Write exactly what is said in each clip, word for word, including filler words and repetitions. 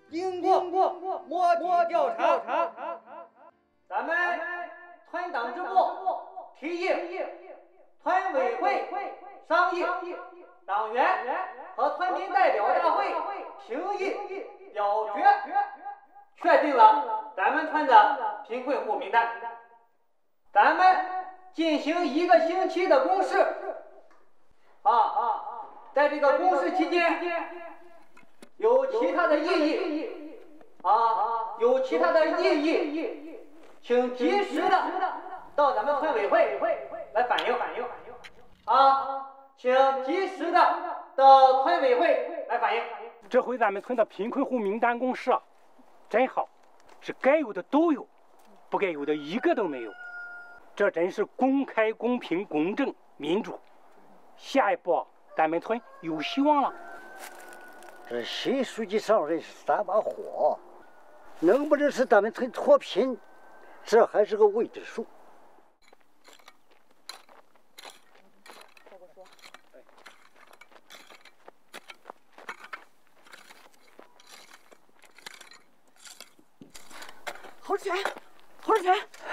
经过摸底调查，咱们村党支部提议，村委会商议，党员和村民代表大会评议表决，确定了咱们村的贫困户名单。咱们进行一个星期的公示，啊啊，在这个公示期间，有其他的异议，啊，有其他的异议，请及时的到咱们村委会来反映反映，啊，请及时的到村委会来反映。 这回咱们村的贫困户名单公示啊，真好，是该有的都有，不该有的一个都没有。这真是公开、公平、公正、民主。下一步啊，咱们村有希望了。 这新书记上任是三把火，能不能使咱们村脱贫，这还是个未知数。 侯志全，侯志全。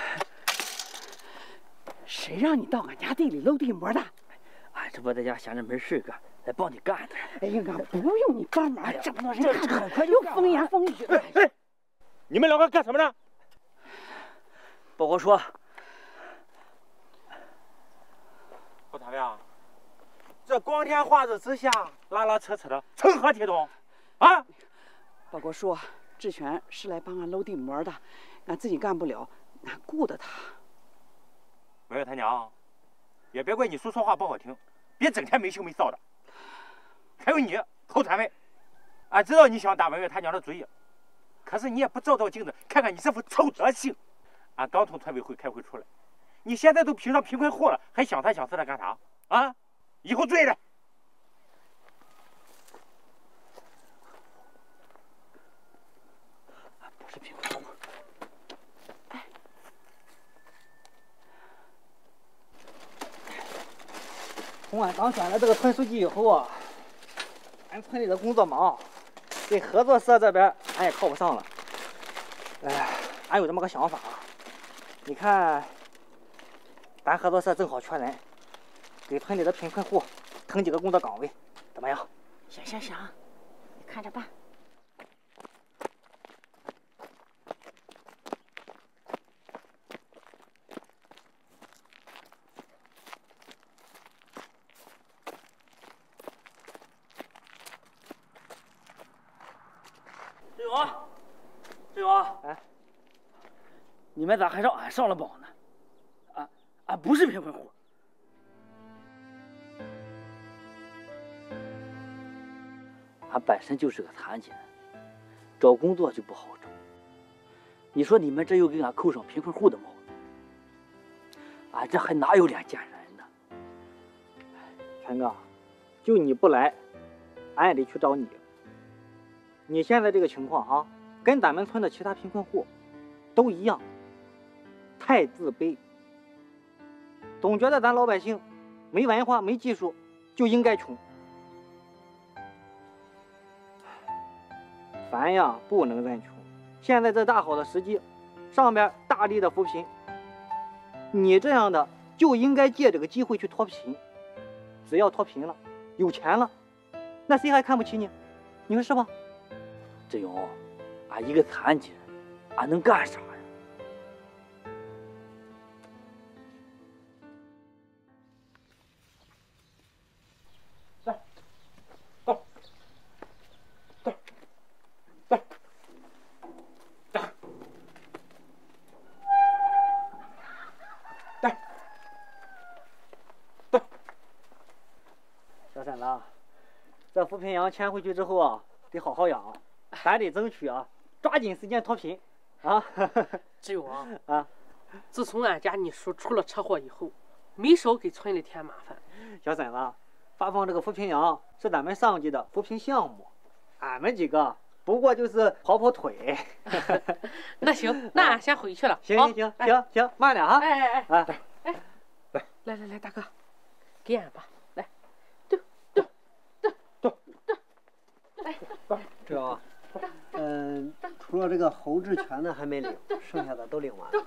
谁让你到俺家地里搂地膜的？ 俺这不在家闲着没事干，来帮你干的。 哎呀，俺不用你帮忙，这么多人看着，很快又风言风语。 哎哎，你们两个干什么呢？ 报告说， 不咋样，这光天化日之下，拉拉扯扯的，成何体统？啊！ 报告说，志全是来帮俺搂地膜的，俺自己干不了，俺雇的他。 文月他娘，也别怪你叔说话不好听，别整天没羞没臊的。还有你侯传伟，俺知道你想打文月他娘的主意，可是你也不照照镜子看看你这副臭德行。俺刚从村委会开会出来，你现在都评上贫困户了，还想三想四的干啥啊？以后注意点。 不是贫困户。 从俺当选了这个村书记以后啊，俺村里的工作忙，对合作社这边俺也靠不上了。哎，俺有这么个想法啊，你看，咱合作社正好缺人，给村里的贫困户腾几个工作岗位，怎么样？ 行行行，你看着办。 志勇，志勇， 哎， 你们咋还让俺上了榜呢？俺俺不是贫困户。俺本身就是个残疾人，找工作就不好找。你说你们这又给俺扣上贫困户的帽子，俺这还哪有脸见人呢？ 全哥，就你不来，俺也得去找你。你现在这个情况啊，跟咱们村的其他贫困户都一样，太自卑，总觉得咱老百姓没文化、没技术，就应该穷。咱呀不能认穷，现在这大好的时机，上边大力的扶贫，你这样的就应该借这个机会去脱贫。只要脱贫了，有钱了，那谁还看不起你？你说是吧？ 志勇，俺一个残疾人，俺能干啥呀？ 来，到，到，到，到，到，到。 小沈子，这扶贫羊牵回去之后啊，得好好养。咱得争取啊，抓紧时间脱贫啊！ 志勇啊， 啊， 自从俺家你叔出了车祸以后，没少给村里添麻烦。 小沈子，发放这个扶贫羊是咱们上级的扶贫项目，俺们几个不过就是跑跑腿。 那行，那俺先回去了。 行行行行行，慢点啊！ 哎哎哎哎哎，来来来来，大哥，给俺吧，来，对对对对对，来， 志勇， 嗯，除了这个侯志全的还没领，剩下的都领完了。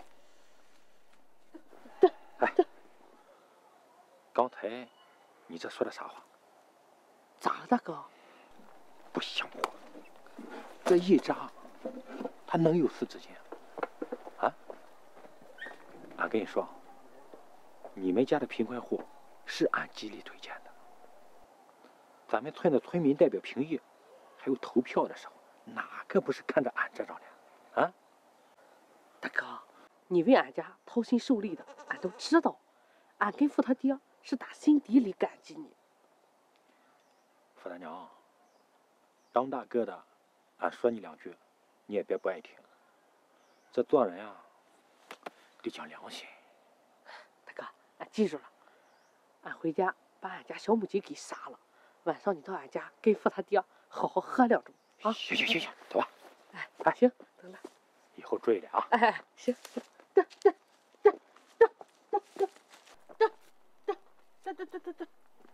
哎，刚才你这说的啥话？ 咋了，大哥？ 不像话！这一扎，他能有事之间啊？俺跟你说，你们家的贫困户是俺极力推荐的。咱们村的村民代表评议，还有投票的时候，哪个不是看着俺这张脸？啊？ 大哥，你为俺家掏心受力的，俺都知道。俺跟付他爹是打心底里感激你。 付大娘，当大哥的，俺说你两句，你也别不爱听。这做人啊，得讲良心。 大哥，俺记住了，俺回家把俺家小母鸡给杀了，晚上你到俺家跟付他爹好好喝两盅啊！ 行行行行，走吧。 哎哎，行，等着。 以后注意点啊！ 哎哎，行行，这这这这这这这这这这这这。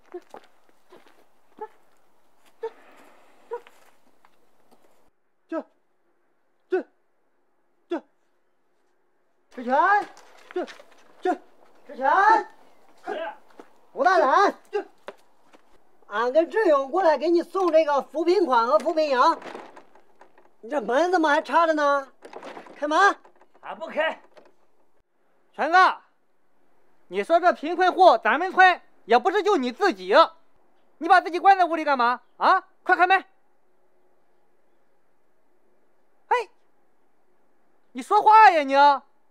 志全，这这志全，吴大胆，这俺跟志勇过来给你送这个扶贫款和扶贫羊。你这门怎么还插着呢？开门！ 俺不开。全哥，你说这贫困户，咱们村也不是就你自己，你把自己关在屋里干嘛啊？快开门！哎，你说话呀你！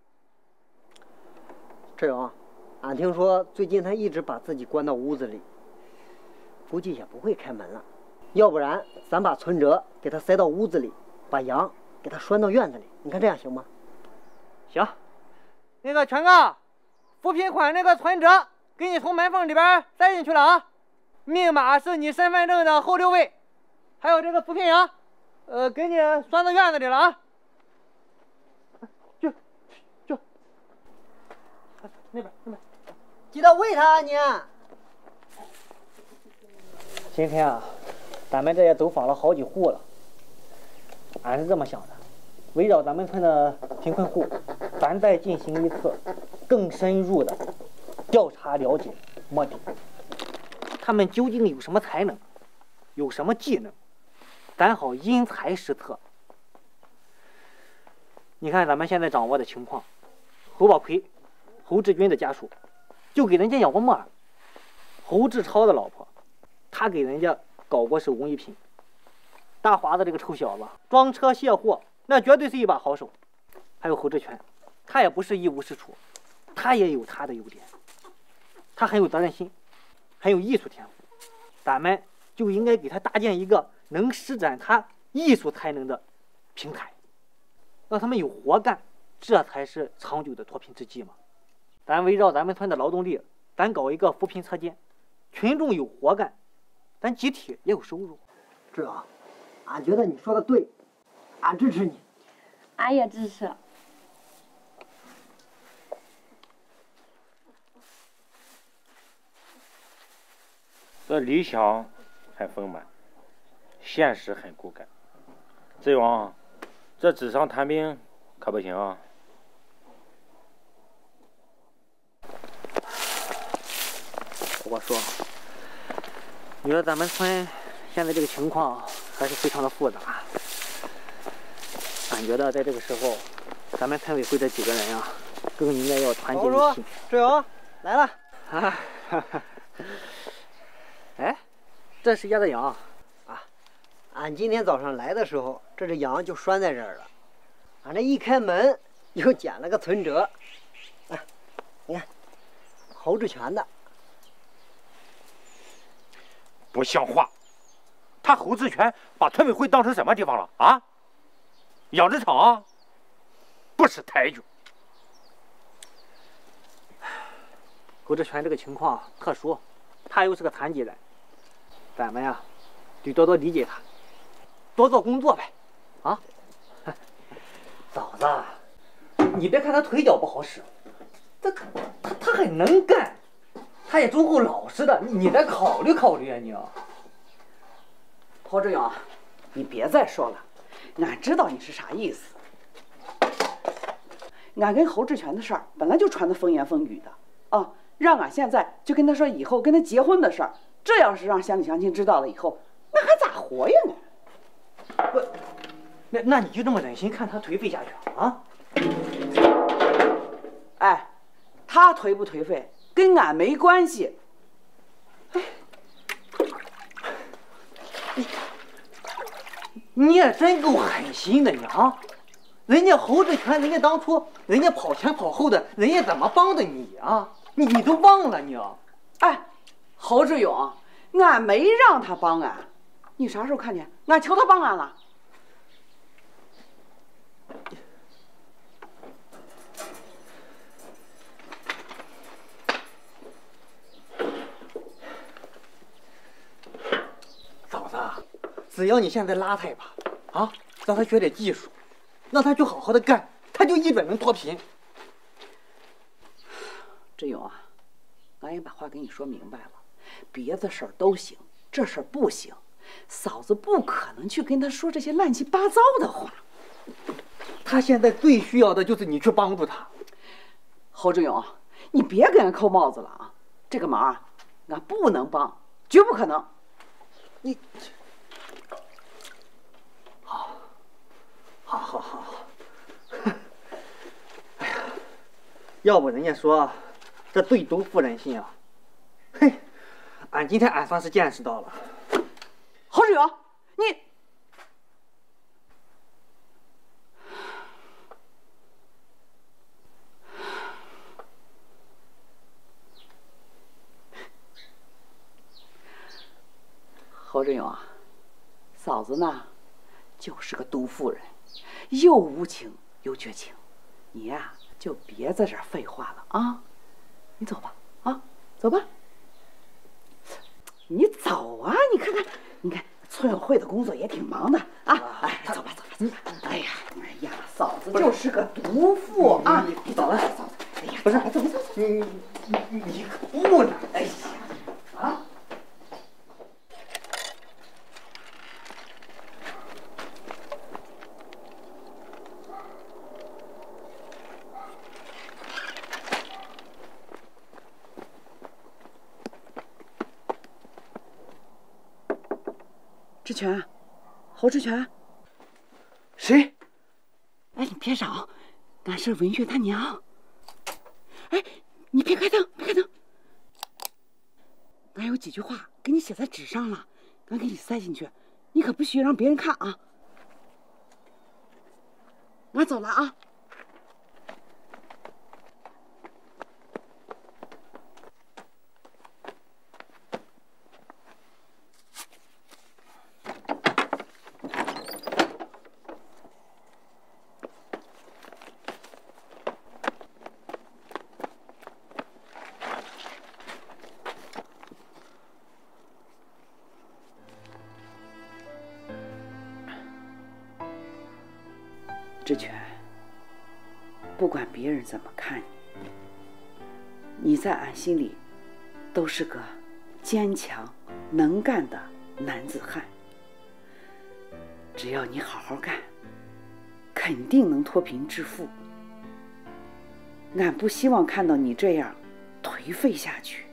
志勇，俺听说最近他一直把自己关到屋子里，估计也不会开门了。要不然咱把存折给他塞到屋子里，把羊给他拴到院子里，你看这样行吗？ 行。那个全哥，扶贫款那个存折给你从门缝里边塞进去了啊，密码是你身份证的后六位，还有这个扶贫羊，呃，给你拴到院子里了啊。就就那边那边， 记得喂它啊你。 今天啊，咱们这也走访了好几户了，俺是这么想的，围绕咱们村的贫困户，咱再进行一次更深入的调查了解摸底，他们究竟有什么才能，有什么技能，咱好因材施策。你看咱们现在掌握的情况，侯宝奎、侯志军的家属就给人家养过木耳，侯志超的老婆，他给人家搞过手工艺品。大华子这个臭小子装车卸货，那绝对是一把好手。还有侯志全，他也不是一无是处，他也有他的优点，他很有责任心，很有艺术天赋。咱们就应该给他搭建一个能施展他艺术才能的平台，让他们有活干，这才是长久的脱贫之计嘛。咱围绕咱们村的劳动力，咱搞一个扶贫车间，群众有活干，咱集体也有收入。 志勇，俺觉得你说的对，俺支持你。 俺也支持。 这理想很丰满，现实很骨感。志勇，这纸上谈兵可不行啊！ 我说，你说咱们村现在这个情况还是非常的复杂。俺觉得在这个时候，咱们村委会这几个人啊，更应该要团结一心。 志勇来了。 啊，哎，这是家的羊啊！俺今天早上来的时候，这只羊就拴在这儿了。俺这一开门，又捡了个存折。啊，你看，侯志全的。 不像话！他侯志全把村委会当成什么地方了啊？养殖场？不识抬举。 侯志全这个情况特殊，他又是个残疾人，咱们呀，得多多理解他，多做工作呗，啊！嫂子，你别看他腿脚不好使，这他他他很能干，他也忠厚老实的，你你得考虑考虑啊你。陶志阳， 你别再说了，俺知道你是啥意思。俺跟侯志全的事儿本来就传得风言风语的啊，让俺现在就跟他说以后跟他结婚的事儿，这要是让乡里乡亲知道了以后，那还咋活呀俺？ 不，那那你就这么忍心看他颓废下去啊？ 哎，他颓不颓废跟俺没关系。哎， 你你也真够狠心的你啊！人家侯志全，人家当初人家跑前跑后的，人家怎么帮的你啊？你你都忘了你啊？ 哎，侯志勇，俺没让他帮俺，你啥时候看见俺求他帮俺了？ 嫂子，只要你现在拉他一把啊，让他学点技术，让他去好好的干，他就一准能脱贫。 志勇啊，俺也把话跟你说明白了，别的事儿都行，这事儿不行。嫂子不可能去跟他说这些乱七八糟的话。 他现在最需要的就是你去帮助他。 侯志勇，你别给俺扣帽子了啊！这个忙啊，俺不能帮，绝不可能。 你，好，好，好，好，好。哎呀，要不人家说这对毒妇人心啊！嘿，俺今天俺算是见识到了。 侯志勇，你。侯志勇啊，嫂子呢，就是个毒妇人，又无情又绝情。你呀、啊，就别在这儿废话了啊！你走吧，啊，走吧。你走啊！你看看，你看村委会的工作也挺忙的啊！哎，走吧，走吧，走吧。哎呀，哎呀，嫂子就是个毒妇啊！你走了，嫂子。哎呀， 不是， 走走走， 你你你可不能！ 哎呀，啊！志全，侯志全， 谁？ 哎，你别嚷，俺是文月他娘。哎，你别开灯，别开灯。俺有几句话给你写在纸上了，俺给你塞进去，你可不许让别人看啊。俺走了啊。志全，不管别人怎么看你，你在俺心里都是个坚强能干的男子汉。只要你好好干，肯定能脱贫致富。俺不希望看到你这样颓废下去。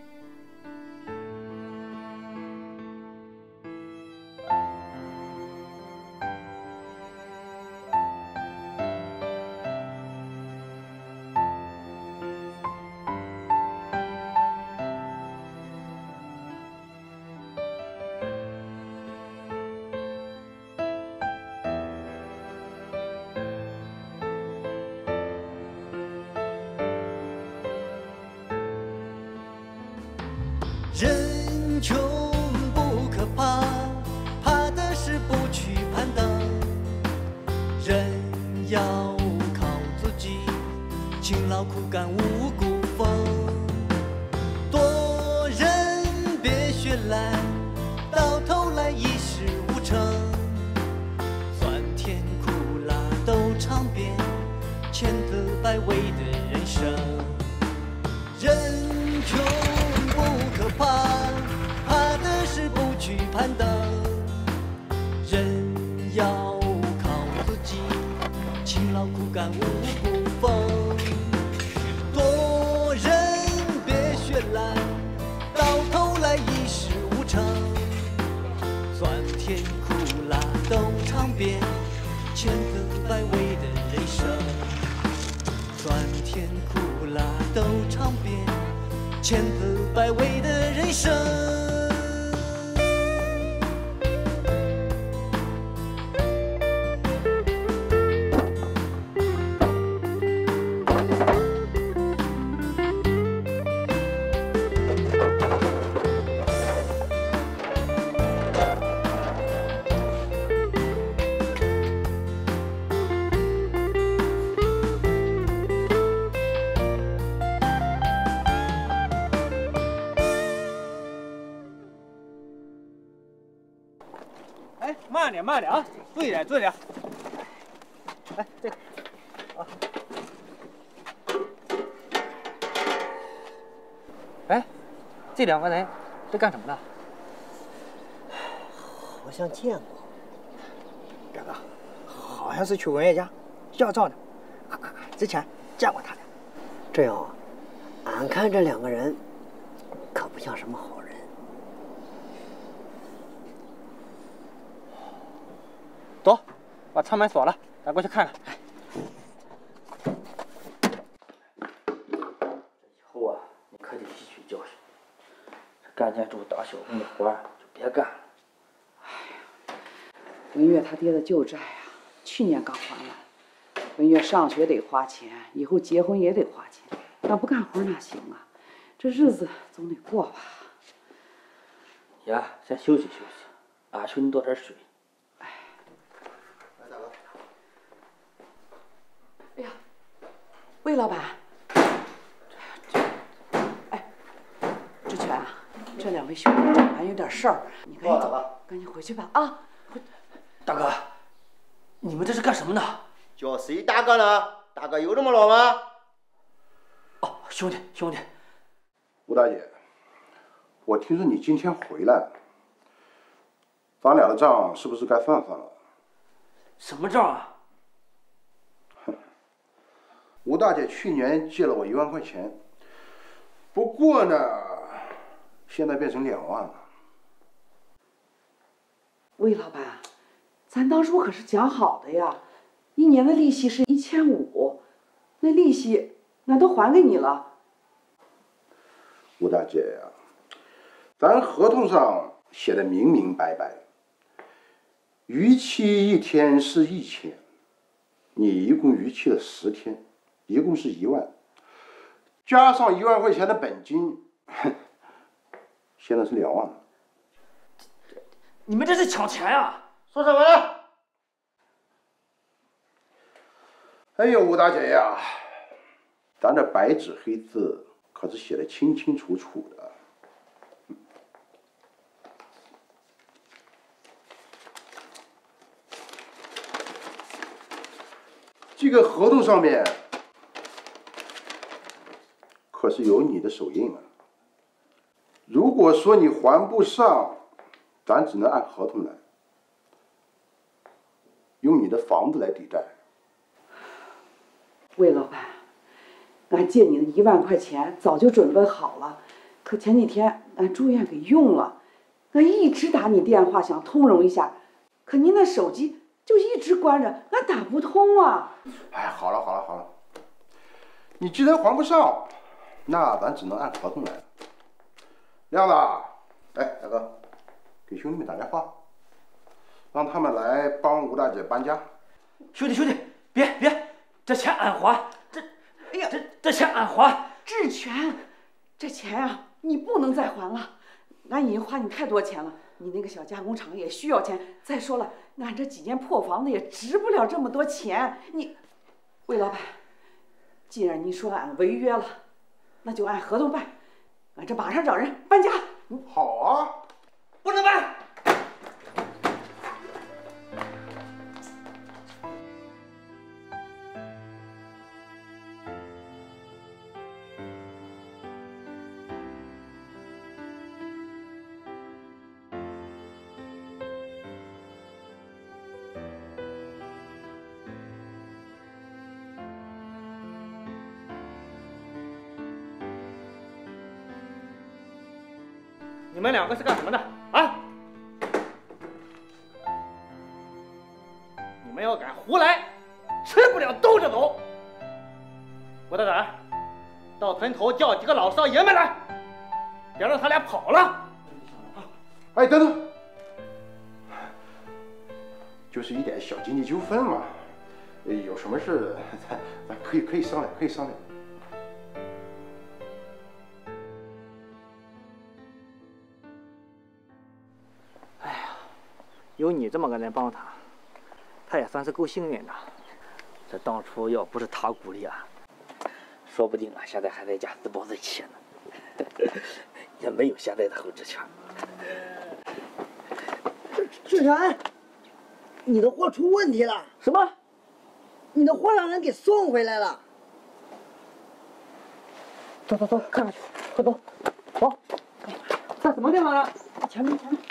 人穷不可怕，怕的是不去攀登。人要靠自己，勤劳苦干五谷丰。多人别学懒，到头来一事无成。酸甜苦辣都尝遍，千滋百味的人生。人穷不可怕，怕的是不去攀登。人敢无不逢。多人别绚烂，到头来一事无成。酸甜苦辣都尝遍，千滋百味的人生。酸甜苦辣都尝遍，千滋百味的人生。 哎，慢点，慢点啊，注意点，注意点。来，这个，啊。哎，这两个人是干什么的？ 好像见过。大哥，好像是去文学家要账的，之前见过他俩。这样啊，俺看这两个人可不像什么好人。 走，把舱门锁了，咱过去看看。 以后啊，你可得吸取教训，这干件这种大小工的活儿就别干了。 哎呀，文月他爹的旧债啊，去年刚还完。文月上学得花钱，以后结婚也得花钱，那不干活哪行啊？这日子总得过吧。 呀，先休息休息，俺求你倒点水。 哎呀，魏老板，哎，志全啊，这两位兄弟找俺有点事儿，你赶紧走，赶紧回去吧啊！ 大哥，你们这是干什么呢？ 叫谁大哥呢？大哥有这么老吗？ 哦，兄弟兄弟， 吴大姐，我听说你今天回来，咱俩的账是不是该算算了？ 什么账啊？ 吴大姐去年借了我一万块钱，不过呢，现在变成两万了。 魏老板，咱当初可是讲好的呀，一年的利息是一千五，那利息俺都还给你了。 吴大姐呀，咱合同上写的明明白白，逾期一天是一千，你一共逾期了十天。一共是一万，加上一万块钱的本金，现在是两万了。 你们这是抢钱呀！ 说什么呢？ 哎呦，吴大姐呀，咱这白纸黑字可是写的清清楚楚的。这个合同上面可是有你的手印啊！如果说你还不上，咱只能按合同来，用你的房子来抵债。 魏老板，俺借你的一万块钱早就准备好了，可前几天俺住院给用了，俺一直打你电话想通融一下，可您的手机就一直关着，俺打不通啊！ 哎，好了好了好了，你既然还不上，那咱只能按合同来了。亮子，哎，大哥，给兄弟们打电话，让他们来帮吴大姐搬家。 兄弟兄弟，别别，这钱俺还，这，哎呀，这这钱俺还。 志全，这钱啊，你不能再还了，俺已经花你太多钱了。你那个小加工厂也需要钱，再说了，俺这几间破房子也值不了这么多钱。你，魏老板，既然您说俺违约了，那就按合同办，俺这马上找人搬家。 好啊， 不能搬。 你们两个是干什么的啊？你们要敢胡来，吃不了兜着走。吴大胆，到屯头叫几个老少爷们来，别让他俩跑了。 哎，等等，就是一点小经济纠纷嘛，有什么事咱咱可以可以商量，可以商量。 哎呀，有你这么个人帮他，他也算是够幸运的。 这当初要不是他鼓励啊，说不定啊现在还在家自暴自弃呢，也没有现在的侯志全。 志全，你的货出问题了。 什么？ 你的货让人给送回来了。 走走走，看看去，快走，走。在什么地方呢？ 前面前面。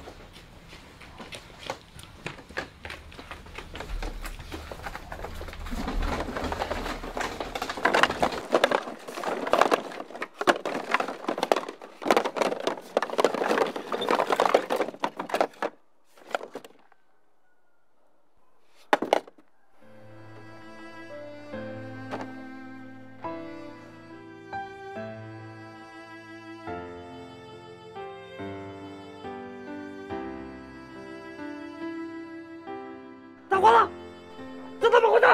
大花子，这怎么回事？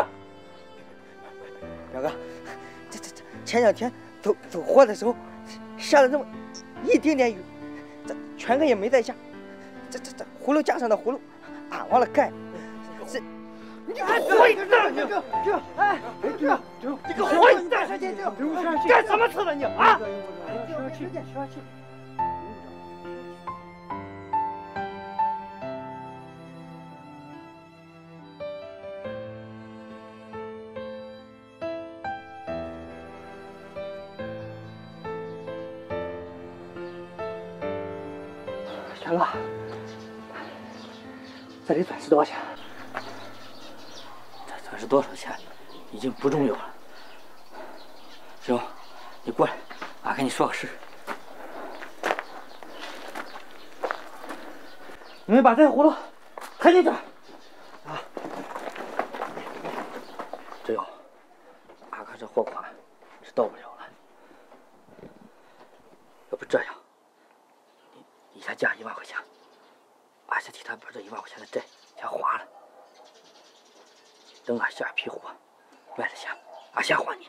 表哥，这这这前两天走走货的时候，下了这么一丁点雨，这全哥也没在家，这这这葫芦架上的葫芦，俺忘了盖。这你个坏蛋！你个这哎这这个坏蛋！干什么吃的你啊？ 生气生气。 全哥，这里钻石多少钱？ 这钻石多少钱已经不重要了。师傅，你过来，俺跟你说个事。 你们把这个葫芦抬进去。啊， 只有俺看这货款是到不了了，要不这样。你先借一万块钱，俺先替他把这一万块钱的债先还了。等俺下一批货卖了钱，俺先还你。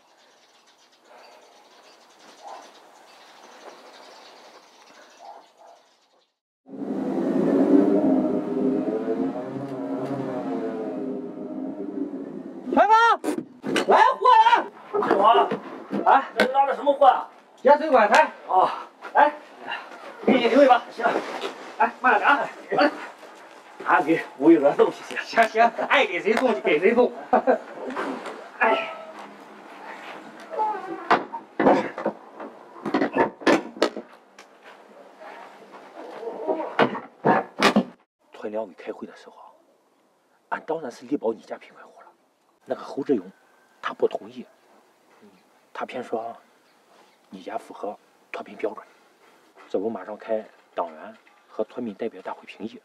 全哥，来货了！ 这货，啊，这是拿的什么货啊？ 盐水管材。 哦， 来。给你留一把，行。哎，慢点啊！来， 俺给吴玉娥送去行。 行行，爱给谁送就给谁送。哎， 村两委开会的时候，俺当然是力保你家贫困户了。那个侯志勇，他不同意，他偏说你家符合脱贫标准。这不马上开党员和村民代表大会评议，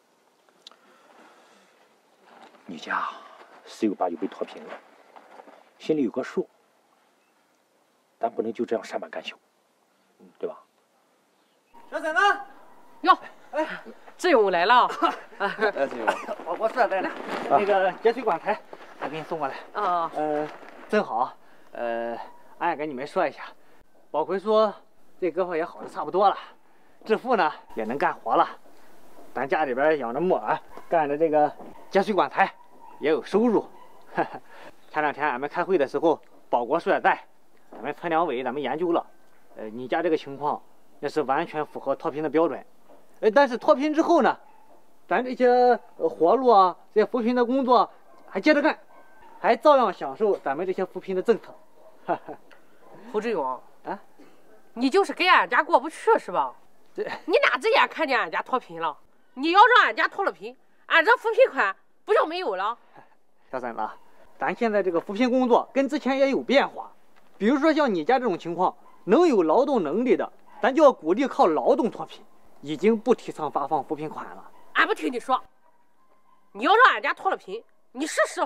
你家十有八九被脱贫了，心里有个数。咱不能就这样善罢甘休，对吧？ 小婶子， 哟，哎，志勇来了。 哎，志勇， 我我说在呢，那个节水管材，我给你送过来。 啊。 呃，正好，呃，俺也跟你们说一下，宝奎说。这胳膊也好的差不多了，致富呢也能干活了，咱家里边养着木耳，干着这个节水管材，也有收入。前两天俺们开会的时候，保国说也在，咱们村两委咱们研究了，呃，你家这个情况那是完全符合脱贫的标准，呃，但是脱贫之后呢，咱这些活路啊，这些扶贫的工作还接着干，还照样享受咱们这些扶贫的政策。 侯志勇啊。你就是跟俺家过不去是吧？你哪只眼看见俺家脱贫了？你要让俺家脱了贫，俺这扶贫款不就没有了？ 小婶子，咱现在这个扶贫工作跟之前也有变化，比如说像你家这种情况，能有劳动能力的， 咱就要鼓励靠劳动脱贫，已经不提倡发放扶贫款了。 俺不听你说，你要让俺家脱了贫，你试试。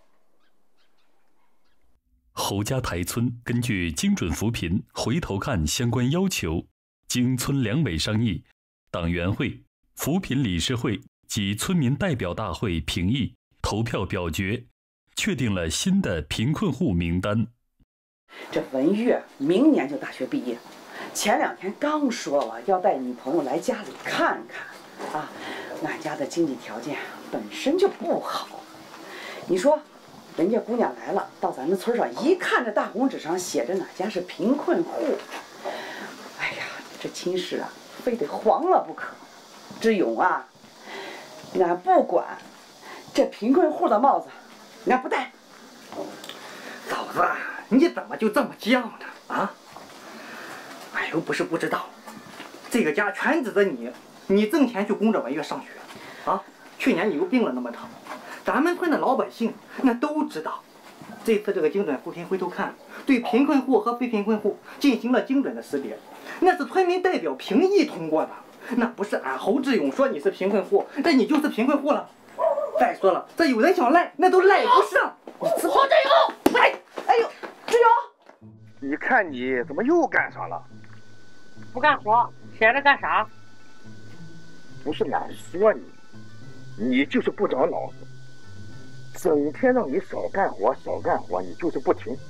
侯家台村根据精准扶贫回头看相关要求，经村两委商议，党员会、扶贫理事会及村民代表大会评议，投票表决，确定了新的贫困户名单。 这文月明年就大学毕业，前两天刚说了要带女朋友来家里看看啊。俺家的经济条件本身就不好，你说人家姑娘来了，到咱们村上一看，这大红纸上写着俺家是贫困户，哎呀，这亲事啊，非得黄了不可。志勇啊，俺不管，这贫困户的帽子，俺不戴。 嫂子，你怎么就这么犟呢？啊！俺又不是不知道，这个家全指着你，你挣钱去供着文月上学，啊！去年你又病了那么疼。咱们村的老百姓那都知道，这次这个精准扶贫回头看，对贫困户和非贫困户进行了精准的识别，那是村民代表评议通过的，那不是俺侯志勇说你是贫困户，那你就是贫困户了。再说了，这有人想赖，那都赖不上。 侯志勇， 哎，哎呦，志勇， 你看你怎么又干啥了？ 不干活，闲着干啥？ 不是俺说你，你就是不长脑子。整天让你少干活少干活，你就是不听。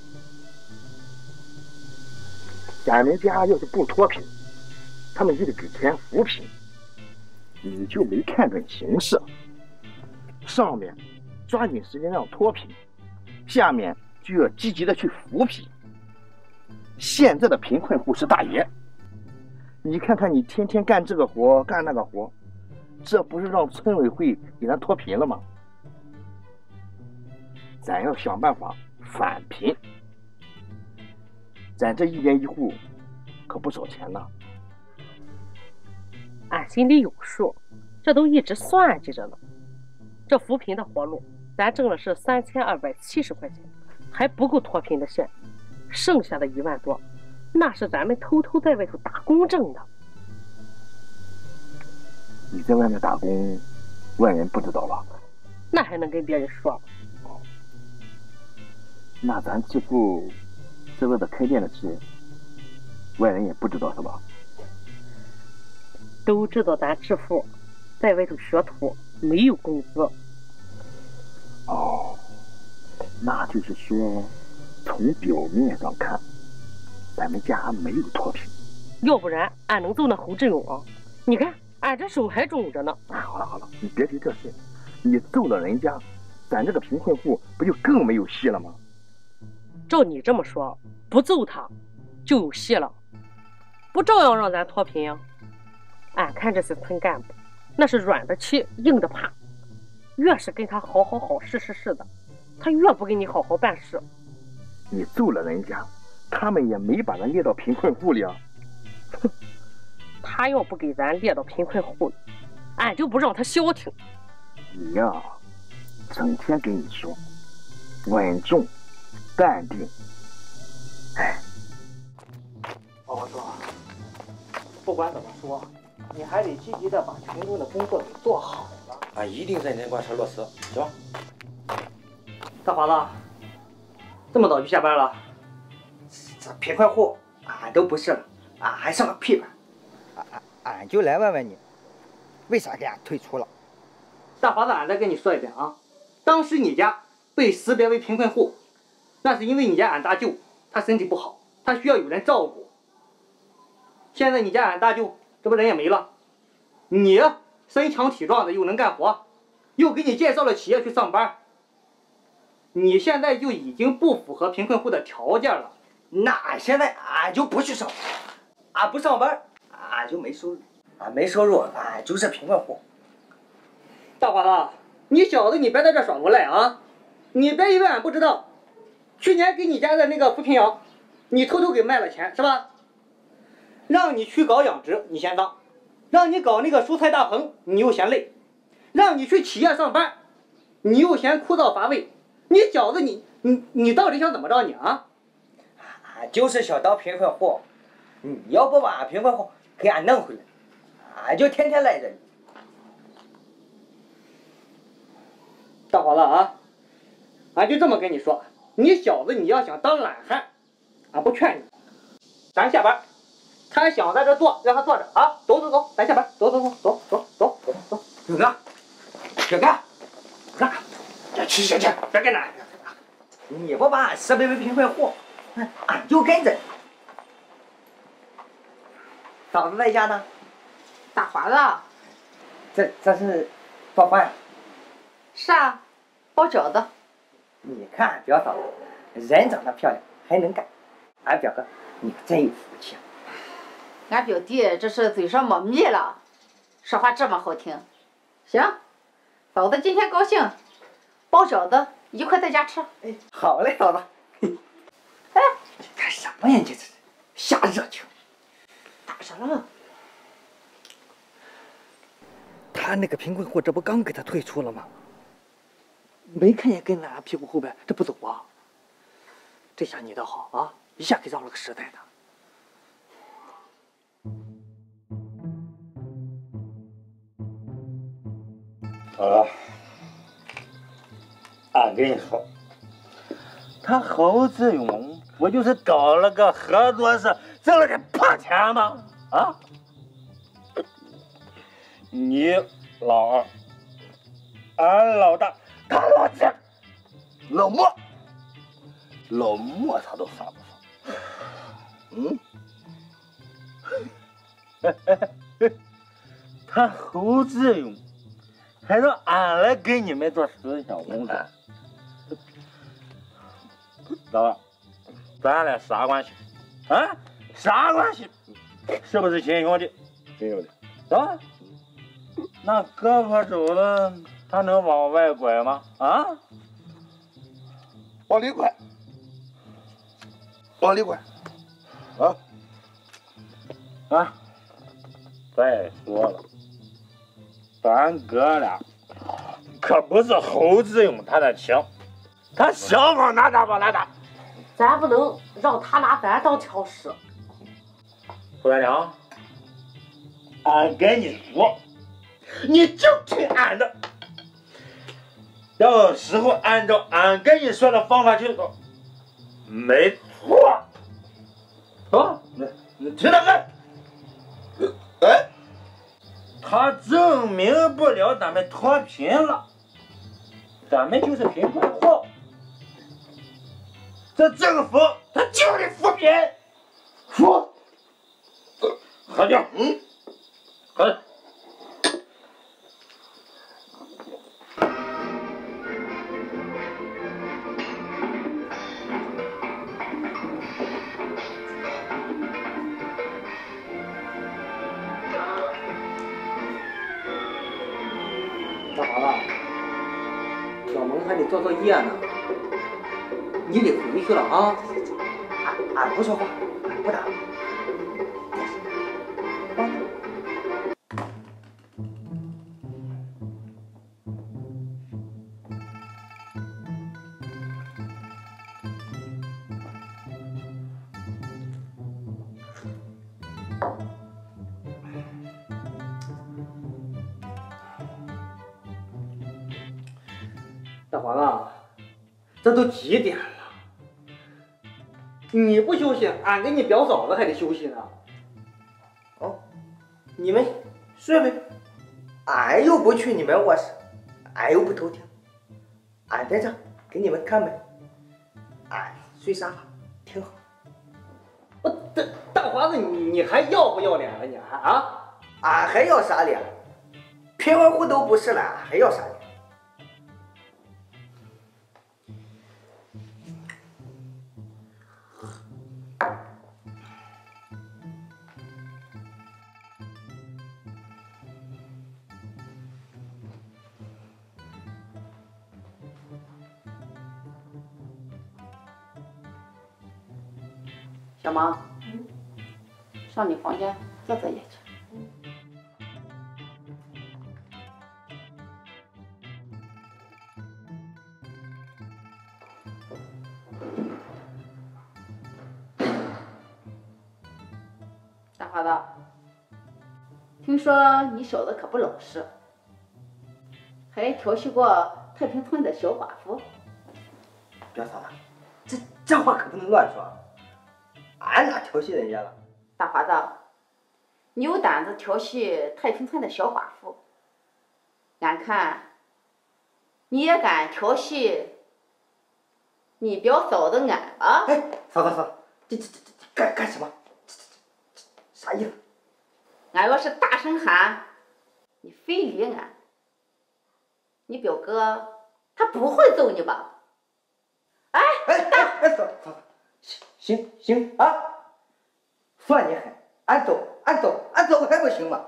咱们家要是不脱贫，他们就得给钱扶贫，你就没看准形势。上面抓紧时间让脱贫，下面就要积极的去扶贫。现在的贫困户是大爷，你看看你天天干这个活干那个活，这不是让村委会给咱脱贫了吗？咱要想办法反贫，咱这一年一户可不少钱呢。 俺心里有数，这都一直算计着呢。这扶贫的活路，咱挣的是三千二百七十块钱，还不够脱贫的线，剩下的一万多，那是咱们偷偷在外头打工挣的。 你在外面打工，外人不知道吧？ 那还能跟别人说？ 那咱致富在外头开店的事，外人也不知道是吧？ 都知道咱致富在外头学徒，没有工资。 哦，那就是说，从表面上看，咱们家没有脱贫。 要不然俺能揍那侯志勇啊？你看俺这手还肿着呢。 啊，好了好了，你别提这事，你揍了人家，咱这个贫困户不就更没有戏了吗？ 照你这么说，不揍他就有戏了，不照样让咱脱贫呀？俺看这些村干部，那是软的气，硬的怕。越是跟他好好好是是是的，他越不跟你好好办事。 你揍了人家，他们也没把咱列到贫困户里啊。 哼，他要不给咱列到贫困户里，俺就不让他消停。 你呀，整天跟你说稳重淡定。哎， 我说，不管怎么说，你还得积极的把群众的工作给做好了。 俺一定认真贯彻落实，行吧？ 大华子，这么早就下班了？这贫困户俺都不是了，俺还是个屁吧？ 俺俺就来问问你，为啥给俺退出了？ 大华子，俺再跟你说一遍啊，当时你家被识别为贫困户，那是因为你家俺大舅他身体不好，他需要有人照顾。现在你家俺大舅这不人也没了，你身强体壮的又能干活，又给你介绍了企业去上班，你现在就已经不符合贫困户的条件了。 那俺现在俺就不去上班，俺不上班，俺就没收入，俺没收入，俺就是贫困户。 大华子，你小子你别在这耍无赖啊！你别以为俺不知道，去年给你家的那个扶贫羊，你偷偷给卖了钱是吧？让你去搞养殖，你嫌脏；让你搞那个蔬菜大棚，你又嫌累；让你去企业上班，你又嫌枯燥乏味。你小子你你你到底想怎么着你啊？ 俺就是想当贫困户， 你要不把俺平房户给俺弄回来，俺就天天赖着你。大伙子啊，俺就这么跟你说，你小子你要想当懒汉，俺不劝你。咱下班，他想在这坐，让他坐着啊！走走走，咱下班，走走走走走走走走。小哥，小哥，哥，去去去，别跟俺。你不把俺设备为平坏货，俺就跟着你。嫂子在家呢？ 大华子， 这这是做饭。 是啊，包饺子。 你看俺表嫂子，人长得漂亮，还能干。俺表哥，你可真有福气啊！ 俺表弟这是嘴上抹蜜了，说话这么好听。行，嫂子今天高兴，包饺子一块在家吃。 哎，好嘞，嫂子。哎，干什么呀？你这是瞎热情。 咋着了？ 他那个贫困户，这不刚给他退出了吗？没看见跟在俺屁股后边，这不走啊？这下你倒好啊，一下给绕了个实在的。 好了，俺跟你说，他侯志勇不就是搞了个合作社，挣了点破钱吗？啊？你老二，俺老大，他老七，老莫，老莫他都算不上。嗯？他侯志勇还让俺来给你们做思想工作，老二，咱俩啥关系？啊？啥关系？是不是亲兄弟？亲兄弟，啊？那哥哥走了，他能往外拐吗？啊？ 往里拐，往里拐，啊啊！再说了，咱哥俩可不是侯志勇他的枪，他想往哪打往哪打。 咱不能让他拿咱当枪使。 胡大娘，俺跟你说，你就听俺的，到时候按照俺跟你说的方法去做，没错。啊，你你听他看，哎，他证明不了咱们脱贫了，咱们就是贫困户。这政府他就得扶贫，扶，喝酒，嗯，喝。 干啥了？小萌还得做作业呢，你得回去了啊！俺俺不说话，俺不打。大黄啊，这都几点了？你不休息，俺跟你表嫂子还得休息呢。哦，你们睡呗，俺又不去你们卧室，俺又不偷听，俺在这给你们看呗。俺睡沙发挺好。我这大华子，你你还要不要脸了？你还啊？俺还要啥脸？贫困户都不是了，还要啥脸？ 小萌，上你房间做作业去。 大花子，听说你小子可不老实，还调戏过太平村的小寡妇。 表嫂子，这这话可不能乱说，俺哪调戏人家了？ 大花子，你有胆子调戏太平村的小寡妇，俺看你也敢调戏你表嫂子俺吧？ 哎，嫂子嫂子，这这这这干干什么？这这这这啥意思？ 俺要是大声喊，你非礼俺，你表哥他不会揍你吧？哎哎哎哎，嫂嫂子，行行啊，算你狠，俺走俺走俺走还不行吗？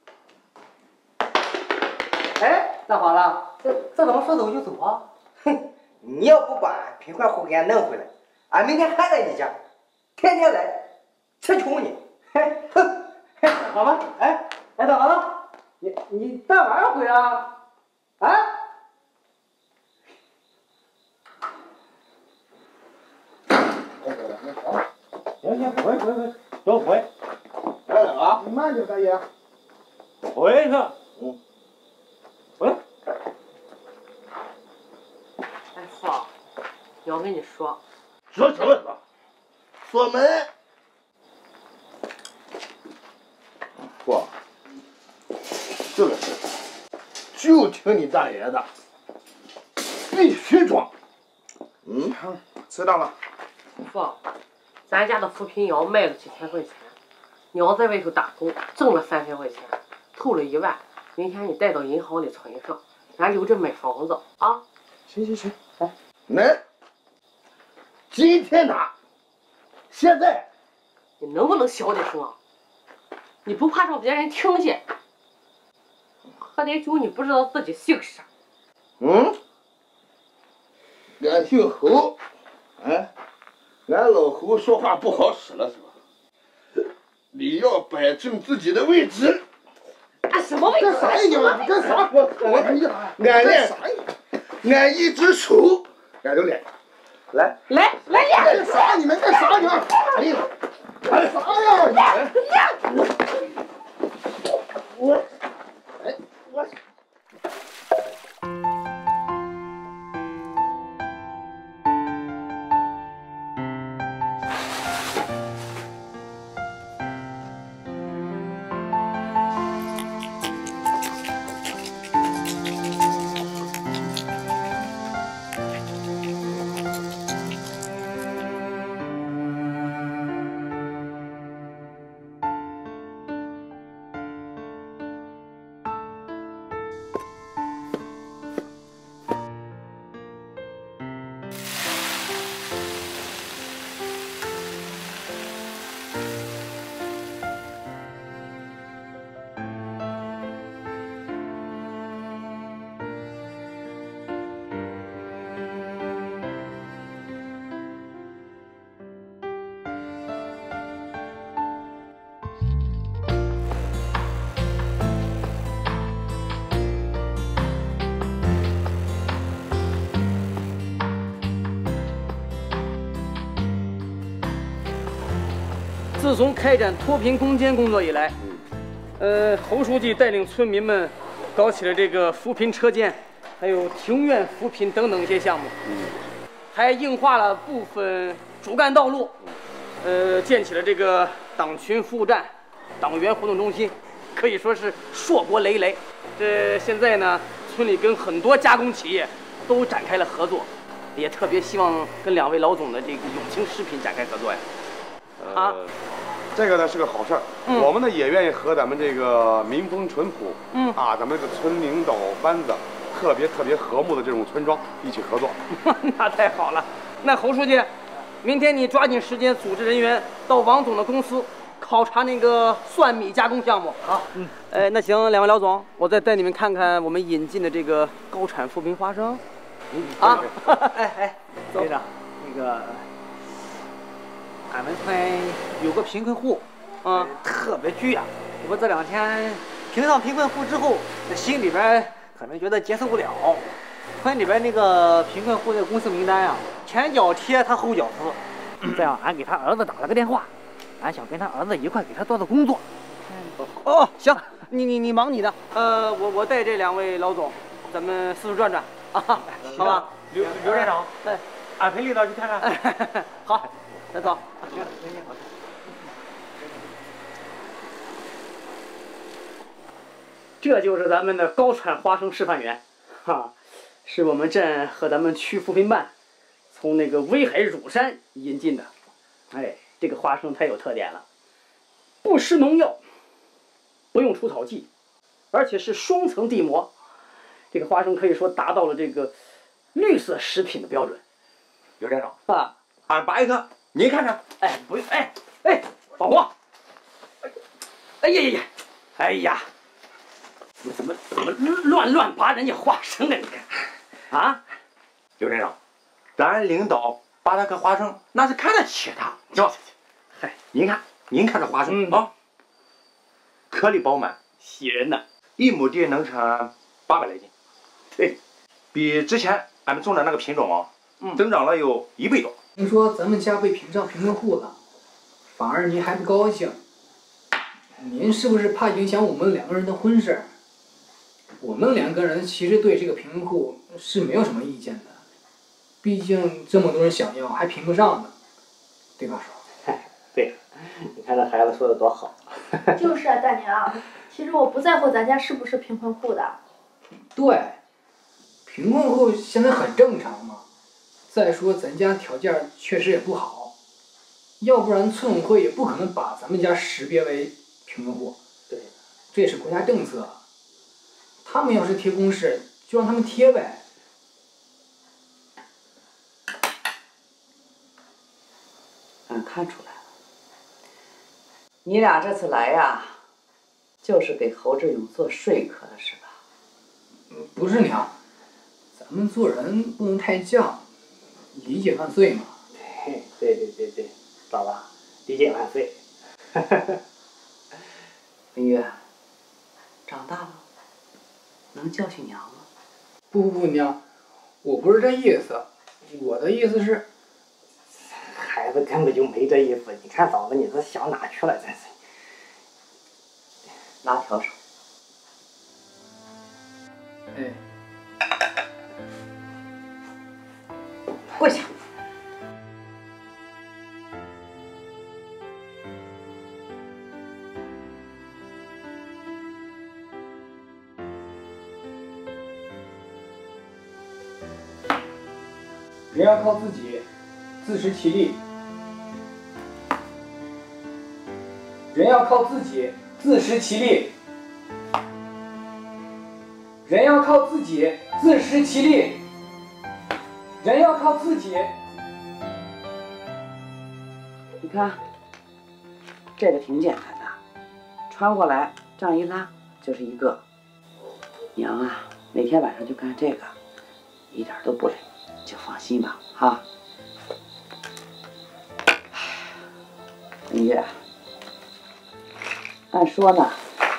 哎，大花子，这这怎么说走就走啊？ 哼，你要不把贫困户给俺弄回来，俺明天还在你家，天天来吃穷你。 嘿，哼，嘿，好吧，哎哎，大花子，你你带玩意回啊？啊？ 行行，回回回，都回。 来了啊！你慢点，大爷。 回去。嗯。回。 哎，父，要跟你说。 说什么说？锁门。不，这个事就听你大爷的，必须装。嗯， 知道了。 父，咱家的扶贫药卖了几千块钱，娘在外头打工挣了三千块钱，凑了一万，明天你带到银行里存上，咱留着买房子啊。 行行行，好。 来，今天拿，现在。 你能不能小点声啊？你不怕让别人听见？喝点酒你不知道自己姓啥？ 嗯，俺姓侯，哎，俺老侯说话不好使了是吧？你要摆正自己的位置。 啊，什么位置？ 干啥呀你们？干啥？我我俺练，俺一只手，俺就练。来来来练。 干啥？你们干啥？你们？哎呀，干啥呀？你们？我，哎，我。 自从开展脱贫攻坚工作以来，呃，侯书记带领村民们搞起了这个扶贫车间，还有庭院扶贫等等一些项目，还硬化了部分主干道路，呃，建起了这个党群服务站、党员活动中心，可以说是硕果累累。这现在呢，村里跟很多加工企业都展开了合作，也特别希望跟两位老总的这个永清食品展开合作呀。啊。 这个呢是个好事儿，嗯、我们呢也愿意和咱们这个民风淳朴，嗯啊，咱们这个村领导班子特别特别和睦的这种村庄一起合作。 那太好了，那侯书记，明天你抓紧时间组织人员到王总的公司考察那个蒜米加工项目。好，嗯，哎，那行，两位老总，我再带你们看看我们引进的这个高产扶贫花生。嗯啊，哎哎，队长，那个。 俺们村有个贫困户，嗯，特别巨啊！这不这两天评上贫困户之后，这心里边可能觉得接受不了。村里边那个贫困户的公示名单啊，前脚贴他后脚撕。这样，俺给他儿子打了个电话， 俺想跟他儿子一块给他做做工作。哦，行，你你你忙你的，呃，我我带这两位老总，咱们四处转转啊，好吧？ 刘刘站长， 哎， 俺陪领导去看看。 好，那走。这就是咱们的高产花生示范园，哈，是我们镇和咱们区扶贫办从那个威海乳山引进的。哎，这个花生太有特点了，不施农药，不用除草剂，而且是双层地膜。这个花生可以说达到了这个绿色食品的标准。 刘站长啊， 俺拔一颗，您看看。 哎，不用，哎哎，老黄，哎呀呀呀，哎呀！你怎么怎么乱乱拔人家花生啊？你看，啊， 刘站长，咱领导拔那颗花生，那是看得起他，是吧？ 嗨， 您看，您看这花生、嗯、啊，颗粒饱满， 喜人呐， 一亩地能成八百来斤， 对， 比之前俺们种的那个品种啊，嗯，增长了有一倍多。 听说咱们家被评上贫困户了，反而您还不高兴，您是不是怕影响我们两个人的婚事？我们两个人其实对这个贫困户是没有什么意见的，毕竟这么多人想要还评不上呢，对吧，叔？ 哎，对，你看这孩子说的多好。 就是啊，大娘，其实我不在乎咱家是不是贫困户的。 对，贫困户现在很正常嘛。再说咱家条件确实也不好，要不然村委会也不可能把咱们家识别为贫困户。 对， 这也是国家政策。他们要是贴公示，就让他们贴呗。 俺看出来了，你俩这次来呀，就是给侯志勇做说客的是吧？ 不是娘，咱们做人不能太犟，理解万岁嘛。 对对对对对，老了，理解万岁。 明月，长大了。能教训娘吗？ 不不不，娘，我不是这意思，我的意思是， 孩子根本就没这意思。你看嫂子，你这想哪去了？真是。 拉笤帚。 哎。 跪下。 人要靠自己，自食其力。人要靠自己，自食其力。人要靠自己，自食其力。人要靠自己。 你看，这个挺简单的，穿过来这样一拉就是一个。娘啊，每天晚上就干这个，一点都不累。就放心吧，哈。明月，按说呢，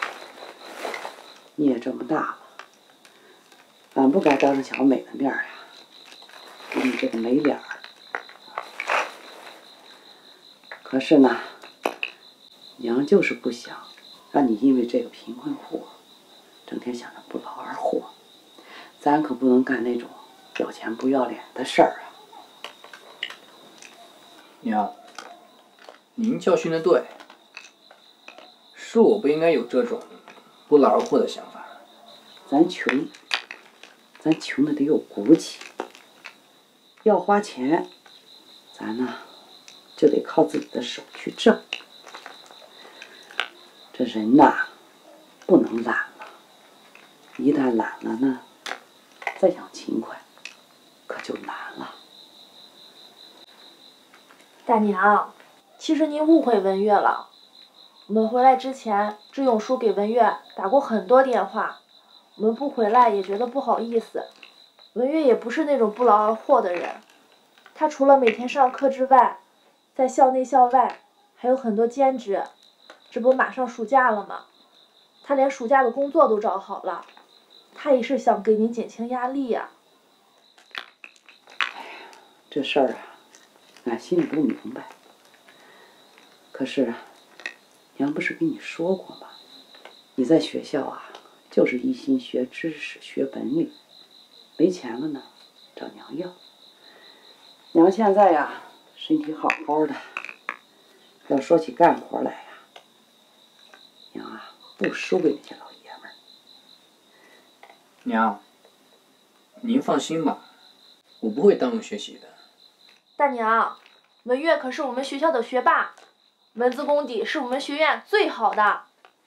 你也这么大了，俺不该当着小美的面呀，给你这个没脸儿。可是呢，娘就是不想让你因为这个贫困户，整天想着不劳而获。咱可不能干那种要钱不要脸的事儿啊！ 娘，您教训的对，是我不应该有这种不劳而获的想法。 咱穷，咱穷的得有骨气。要花钱，咱呢就得靠自己的手去挣。这人呐，不能懒了，一旦懒了呢，再想勤快，可就难了。 大娘，其实您误会文月了。我们回来之前，志勇叔给文月打过很多电话，我们不回来也觉得不好意思。文月也不是那种不劳而获的人，他除了每天上课之外，在校内校外还有很多兼职。这不马上暑假了吗？他连暑假的工作都找好了，他也是想给您减轻压力呀。 这事儿啊，俺心里都明白。 可是，娘不是跟你说过吗？你在学校啊，就是一心学知识、学本领，没钱了呢，找娘要。娘现在呀，身体好好的，要说起干活来呀，娘啊，不输给那些老爷们儿。 娘，您放心吧，我不会耽误学习的。 大娘，文月可是我们学校的学霸，文字功底是我们学院最好的。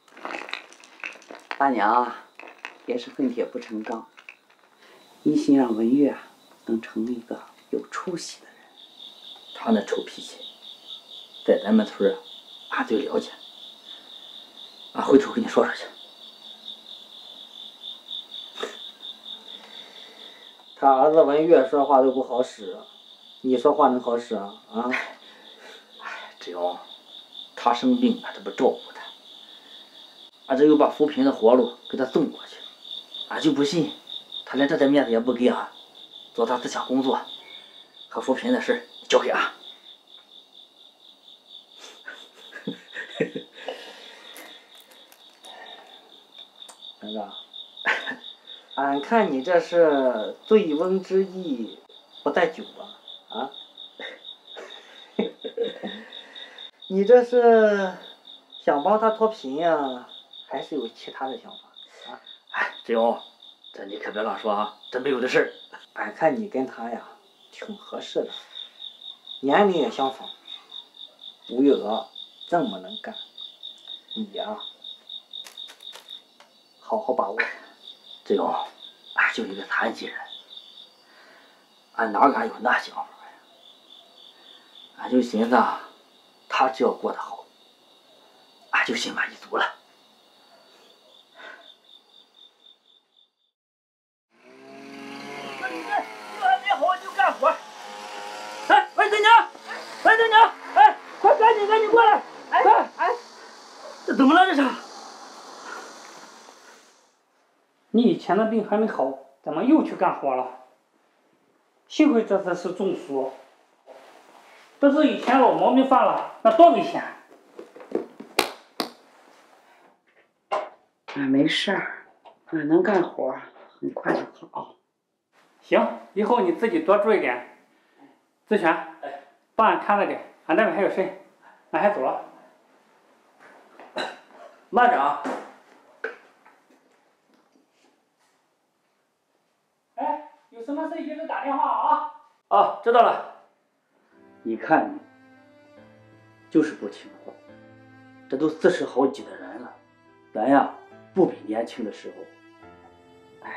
大娘啊，也是恨铁不成钢，一心让文月啊能成为一个有出息的人。 他那臭脾气，在咱们村儿，俺最了解。俺回头跟你说说去。 他儿子文月说话都不好使，你说话能好使啊？啊！ 哎，只要他生病，俺这不照顾他，俺这又把扶贫的活路给他送过去，俺就不信他连这点面子也不给俺，做他思想工作和扶贫的事交给俺。 儿子，俺看你这是醉翁之意不在酒啊！啊？你这是想帮他脱贫呀，还是有其他的想法啊？ 哎，志勇，这你可别乱说啊，真没有这事儿。 俺看你跟他呀挺合适的，年龄也相仿，吴月娥这么能干，你呀好好把握。 志勇，俺就一个残疾人，俺哪敢有那想法呀？俺就寻思，他只要过得好，俺就心满意足了。那你这你还没好就干活？哎，喂，大娘，喂，大娘，哎，快赶紧赶紧过来！哎哎，这怎么了这是？ 你以前的病还没好，怎么又去干活了？幸亏这次是中暑，这是以前老毛病犯了，那多危险！ 俺没事儿，俺能干活，很快就好。 行，以后你自己多注意点。志全，帮俺看着点，俺那边还有事，俺还走了。 慢点啊！ 哎，有什么事一直打电话啊！ 哦，知道了。你看你，就是不听话。这都四十好几的人了，咱呀不比年轻的时候。 哎，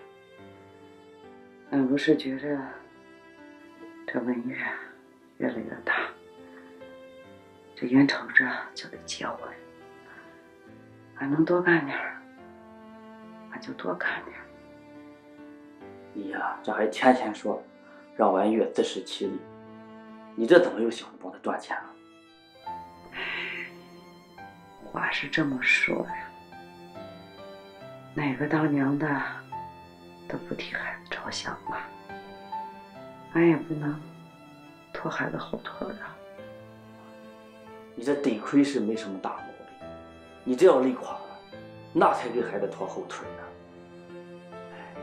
俺不是觉着这文月越来越大，这眼瞅着就得结婚，俺能多干点儿，俺就多干点儿。 你呀，这还天天说让文月自食其力，你这怎么又想着帮他赚钱了？ 话是这么说呀，哪个当娘的都不替孩子着想嘛，俺也不能拖孩子后腿啊。 你这得亏是没什么大毛病，你这要累垮了，那才给孩子拖后腿呢。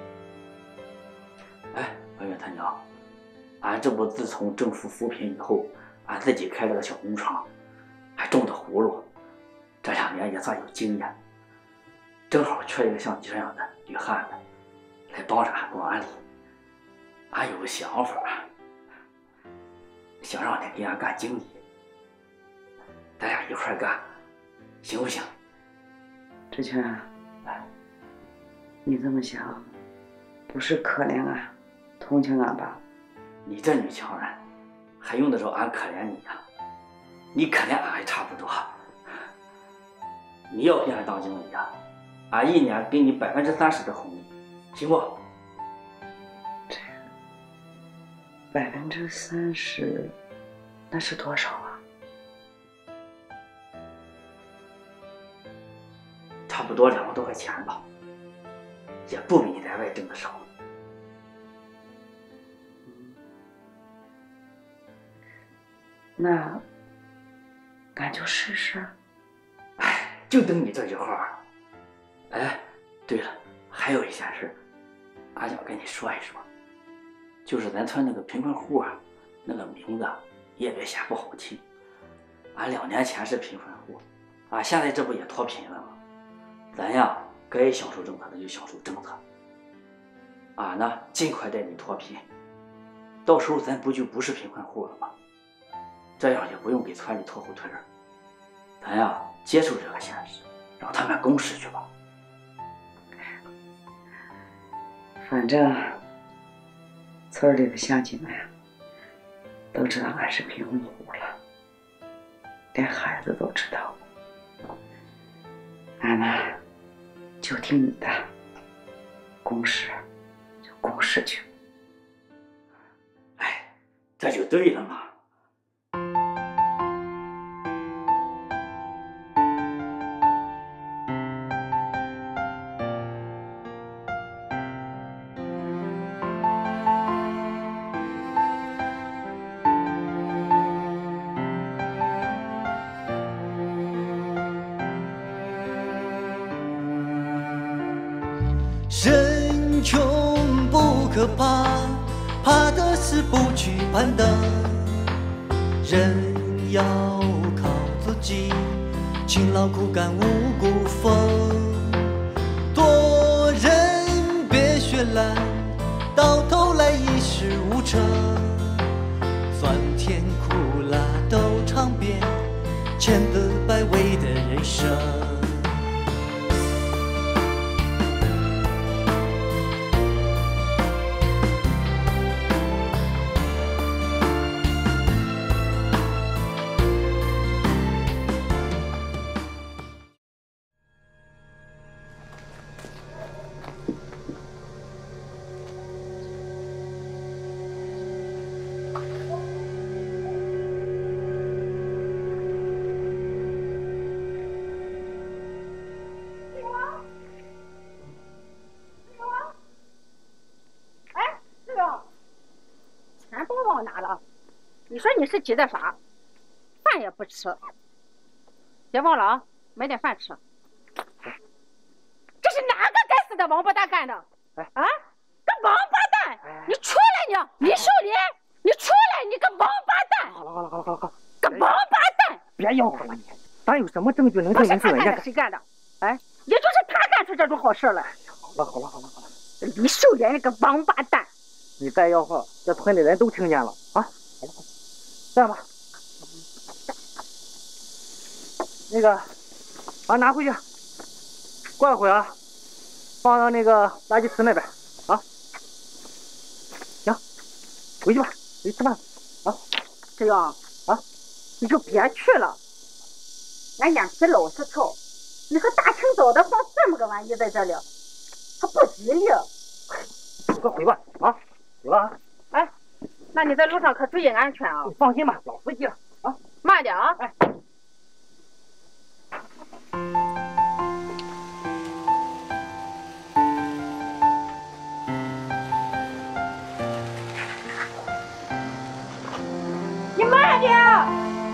哎，文月他娘，俺这不自从政府扶贫以后，俺自己开了个小工厂，还种的葫芦，这两年也算有经验，正好缺一个像你这样的女汉子来帮着俺管理。俺有个想法，想让你给俺干经理，咱俩一块干，行不行？ 志全，哎，你这么想，不是可怜俺、同情俺吧？ 你这女强人，还用得着俺可怜你呀？你可怜俺还差不多。你要给俺当经理呀，俺一年给你百分之三十的红利，行不？ 这百分之三十，那是多少啊？ 差不多两万多块钱吧，也不比你在外挣的少。 那俺就试试。 哎，就等你这句话了。哎，对了，还有一件事，俺想跟你说一说，就是咱村那个贫困户啊，那个名字也别嫌不好听。俺两年前是贫困户，啊，现在这不也脱贫了吗？咱呀，该享受政策的就享受政策。俺呢，尽快带你脱贫，到时候咱不就不是贫困户了吗？这样也不用给村里拖后腿儿。咱呀，接受这个现实，让他们公事去吧。 反正村里的乡亲们都知道俺是贫困户了，连孩子都知道。俺呢，就听你的，公事就公事去。 哎，这就对了嘛。 人穷不可怕，怕的是不去攀登。人要靠自己，勤劳苦干五谷丰。做人别绚烂，到头来一事无成。酸甜苦辣都尝遍，千滋百味的人生。 你说你是急的啥？饭也不吃，别忘了啊，买点饭吃。这是哪个该死的王八蛋干的？ 哎、 啊，个王八蛋！哎、你出来你！李秀莲，你出来！你个王八蛋！ 好了好了好了好了好了， 个王八蛋！ 别吆喝了你，咱有什么证据能证明是人家的？谁干的？哎，也就是他干出这种好事了。 好了好了好了好了， 李秀莲那个王八蛋！ 你再吆喝，这村里人都听见了啊！好了好了。这样吧，那个，把它拿回去，过一会儿啊，放到那个垃圾池那边啊。行，回去吧，回去吃饭啊。 志勇啊，你就别去了，俺眼皮老是臭。你说大清早的放这么个玩意在这里，它不吉利。 快回吧啊，走了啊。 哎。那你在路上可注意安全啊！ 你放心吧，老司机了啊， 慢点啊！ 哎， 你慢点！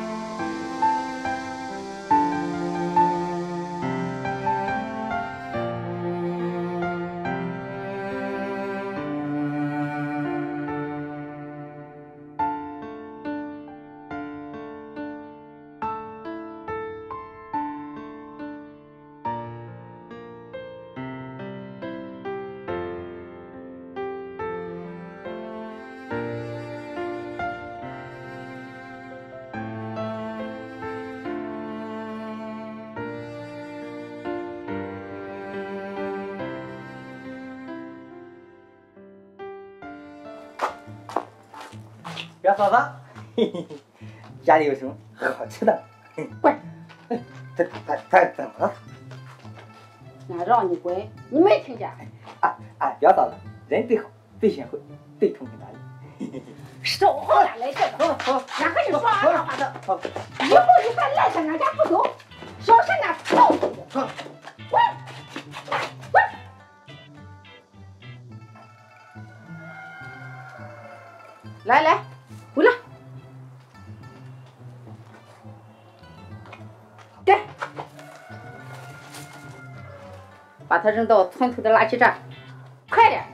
表嫂子，嘿嘿，家里有什么好吃的？ 滚！ 这这这怎么了？ 俺让你滚，你没听见？ 啊啊，表嫂子，人最好，最贤惠，最通情达理。 少好了，来这个，俺和你说俺说话的，以后你再赖在俺家不走，小心俺操死你！滚！滚！来来，回来。 把他扔到村头的垃圾站，快点！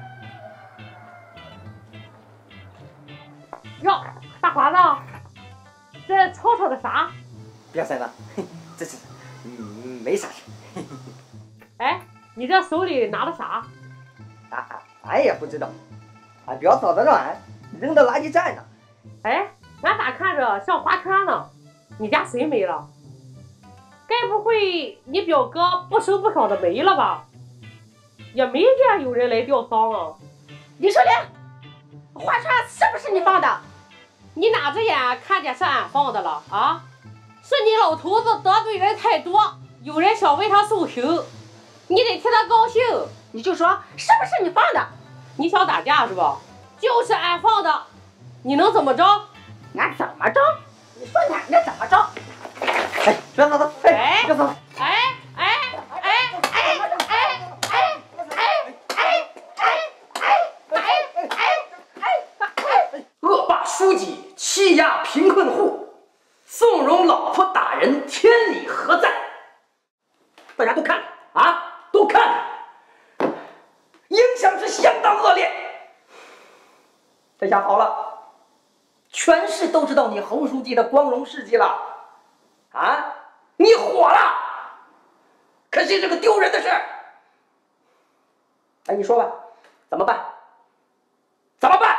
哟，大华子，这吵吵的啥？ 别塞了，这是嗯没啥事。 哎，你这手里拿的啥？ 啊，俺也不知道，俺表嫂子让俺扔到垃圾站呢。 哎，俺咋看着像花圈呢？你家谁没了？该不会你表哥不收不少的没了吧？也没见有人来吊丧啊。 李淑玲，花圈是不是你放的？ 你哪只眼看见是俺放的了啊？是你老头子得罪人太多，有人想为他送行，你得替他高兴。 你就说是不是你放的？ 你想打架是吧？就是俺放的，你能怎么着？ 俺怎么着？你说俺那怎么着？ 哎，别嫂子，哎，别嫂子， 哎哎哎哎哎哎哎哎哎哎！ 恶霸书记欺压贫困户，纵容老婆打人，天理何在？大家都看看啊，都看看，影响是相当恶劣。这下好了，全市都知道你侯书记的光荣事迹了。啊，你火了，可惜是个丢人的事儿。哎，你说吧，怎么办？怎么办？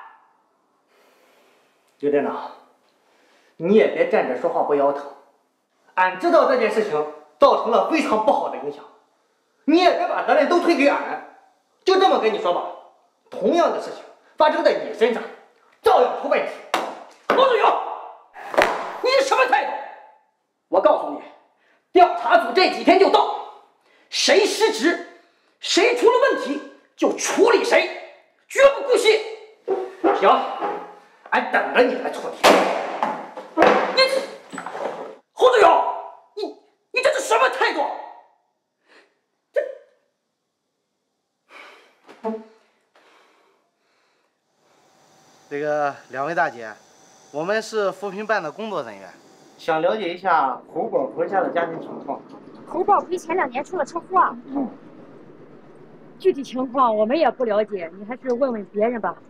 刘站长，你也别站着说话不腰疼。俺知道这件事情造成了非常不好的影响，你也别把责任都推给俺。就这么跟你说吧，同样的事情发生在你身上，照样出问题。罗志勇，你是什么态度？我告诉你，调查组这几天就到，谁失职，谁出了问题就处理谁，绝不姑息。行，俺等着你来处理。你这侯志勇，你你这是什么态度？这这个两位大姐，我们是扶贫办的工作人员，想了解一下侯宝和家的家庭情况。 侯宝奎前两年出了车祸，具体情况我们也不了解，你还是问问别人吧。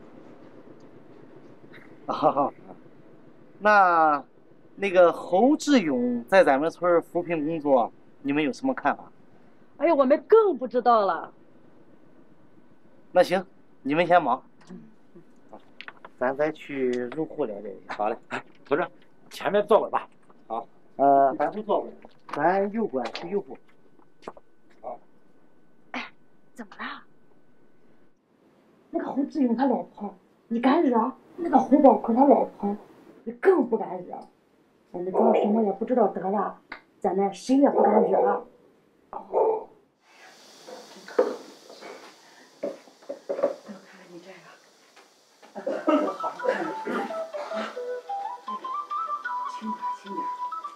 啊，那那个侯志勇在咱们村扶贫工作，你们有什么看法？ 哎呀，我们更不知道了。 那行，你们先忙，咱再去入户了解一下。 好嘞，哎，同志，前面坐稳吧。 好，呃，咱不坐稳，咱右拐去右户。 好。 哎，怎么了？那个侯志勇他老婆，你敢惹？那个侯宝奎他老婆，你更不敢惹。我们装什么也不知道得了，咱们谁也不敢惹了。 我好好看着书，轻点轻点。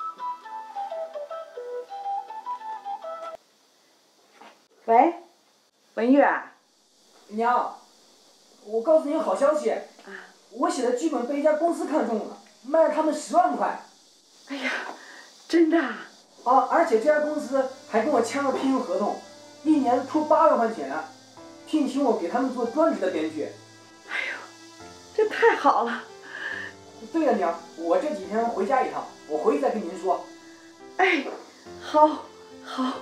喂，文月， 娘，我告诉你个好消息，我写的剧本被一家公司看中了，卖了他们十万块。 哎呀，真的？ 啊，而且这家公司还跟我签了聘用合同，一年出八万块钱，聘请我给他们做专职的编剧。 这太好了！ 对了，娘，我这几天回家一趟，我回去再跟您说。 哎，好，好。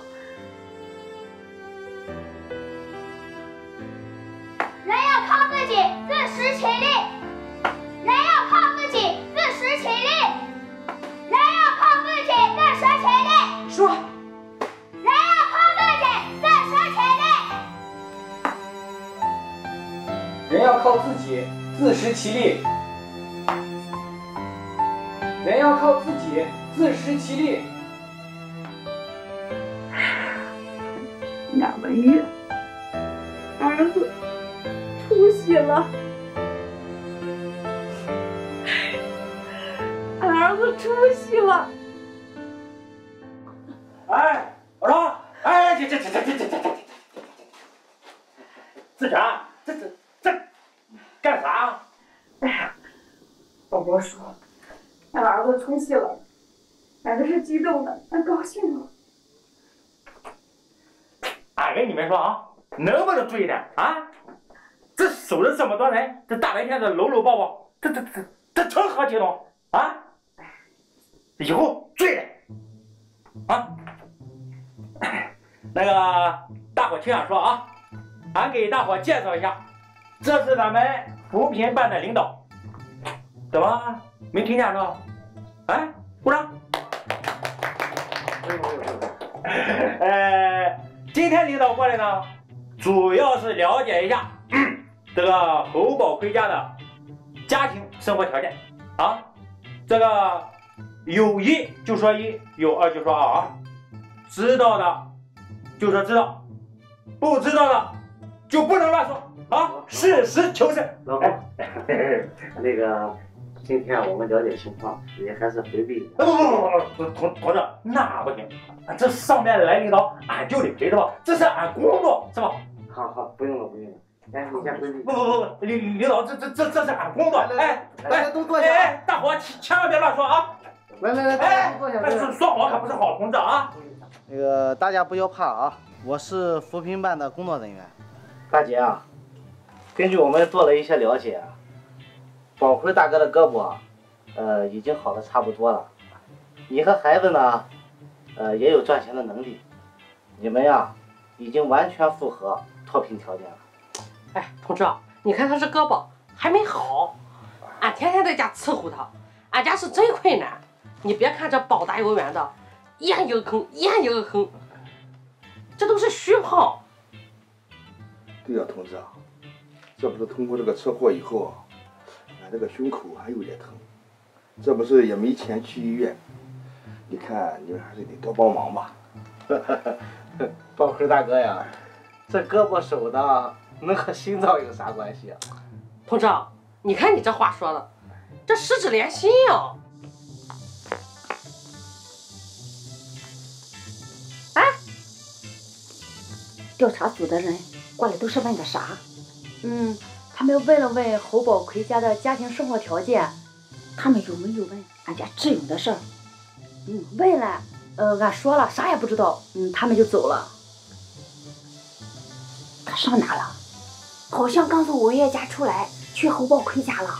人要靠自己，自食其力；人要靠自己，自食其力；人要靠自己，自食其力。 说。 人要靠自己，自食其力。 人要靠自己。自食其力，人要靠自己，自食其力。 俺文月，儿子出息了，俺儿子出息了。 哎，我说，哎，这这这这这这这这，自强，这这这。干啥？ 哎呀，宝宝说，俺儿子出息了，俺这是激动的，俺高兴了。 跟你们说啊，能不能注意点啊？这收了这么多人，这大白天的搂搂抱抱，这这这这成何体统啊？以后注意点啊！那个大伙听俺说啊，俺给大伙介绍一下，这是咱们扶贫办的领导。怎么没听见呢？哎，鼓掌！呃，今天领导过来呢，主要是了解一下、嗯、这个侯宝奎家的家庭生活条件啊。这个有一就说一，有二就说二，知道的就说知道，不知道的就不能乱说啊，实事求是。 老侯，那个。今天我们了解情况，你还是回避。 不不不不，同同志，那不行，这上面来领导，俺就得陪着吧，这是俺工作，是吧？ 好好，不用了不用了，哎，你先回避。 不不不不，领领导，这这这这是俺工作，哎哎，都坐下。 哎，大伙千万别乱说啊！ 来来来， 哎， 坐下。 说说好可不是好同志啊！ 那个大家不要怕啊，我是扶贫办的工作人员。大姐啊，根据我们做了一些了解。宝奎大哥的胳膊，呃，已经好的差不多了。你和孩子呢，呃，也有赚钱的能力。你们呀，已经完全符合脱贫条件了。 哎，同志，你看他这胳膊还没好，俺天天在家伺候他，俺家是真困难。你别看这膀大腰圆的，眼一个坑，眼一个坑，这都是虚胖。 对呀、啊，同志啊，这不是通过这个车祸以后啊。这个胸口还有点疼，这不是也没钱去医院，你看你们还是得多帮忙吧。 宝奎大哥呀，这胳膊手的能和心脏有啥关系啊？ 同志，你看你这话说的，这十指连心呀！ 哎，调查组的人过来都是问的啥？ 嗯。他们问了问侯宝奎家的家庭生活条件， 他们有没有问俺家志勇的事儿？ 嗯，问了，呃，俺说了啥也不知道，嗯，他们就走了。 他上哪了？ 好像刚从文月家出来，去侯宝奎家了。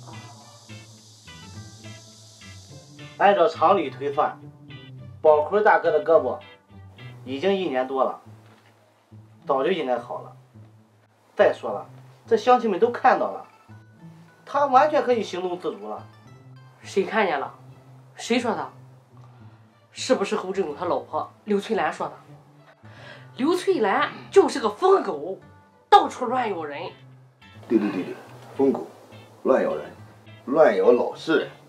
按照常理推算，宝奎大哥的胳膊已经一年多了，早就应该好了。再说了。这乡亲们都看到了，他完全可以行动自如了。 谁看见了？谁说的？是不是侯志勇他老婆刘翠兰说的？刘翠兰就是个疯狗，到处乱咬人。 对对对对，疯狗，乱咬人，乱咬老实人。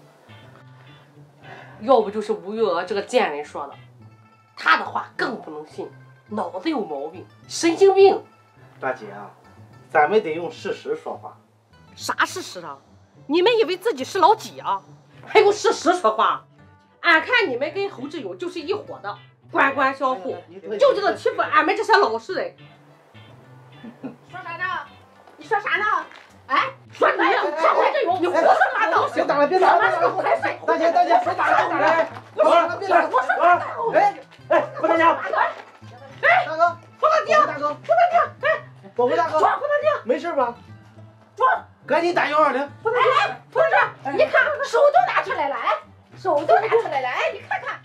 要不就是吴月娥这个贱人说的，她的话更不能信，脑子有毛病，神经病。 大姐啊。咱们得用事实说话。 啥事实啊？你们以为自己是老几啊？还用事实说话？俺看你们跟侯志勇就是一伙的，官官相护，就知道欺负俺们这些老实人。 说啥呢？你说啥呢？哎， 说你呀，说侯志勇，你胡说八道！ 别打了，别打了！大姐，大姐，别打了，别打了！别打了，别打了！哎哎，胡大娘！ 哎， 大哥， 胡大娘， 大哥， 胡大娘，哎。 宝奎大哥， 抓胡大娘， 没事吧？ 抓， 赶紧打幺二零。 哎，同志，你看，手都拿出来了，哎，手都拿出来了，哎，你看看。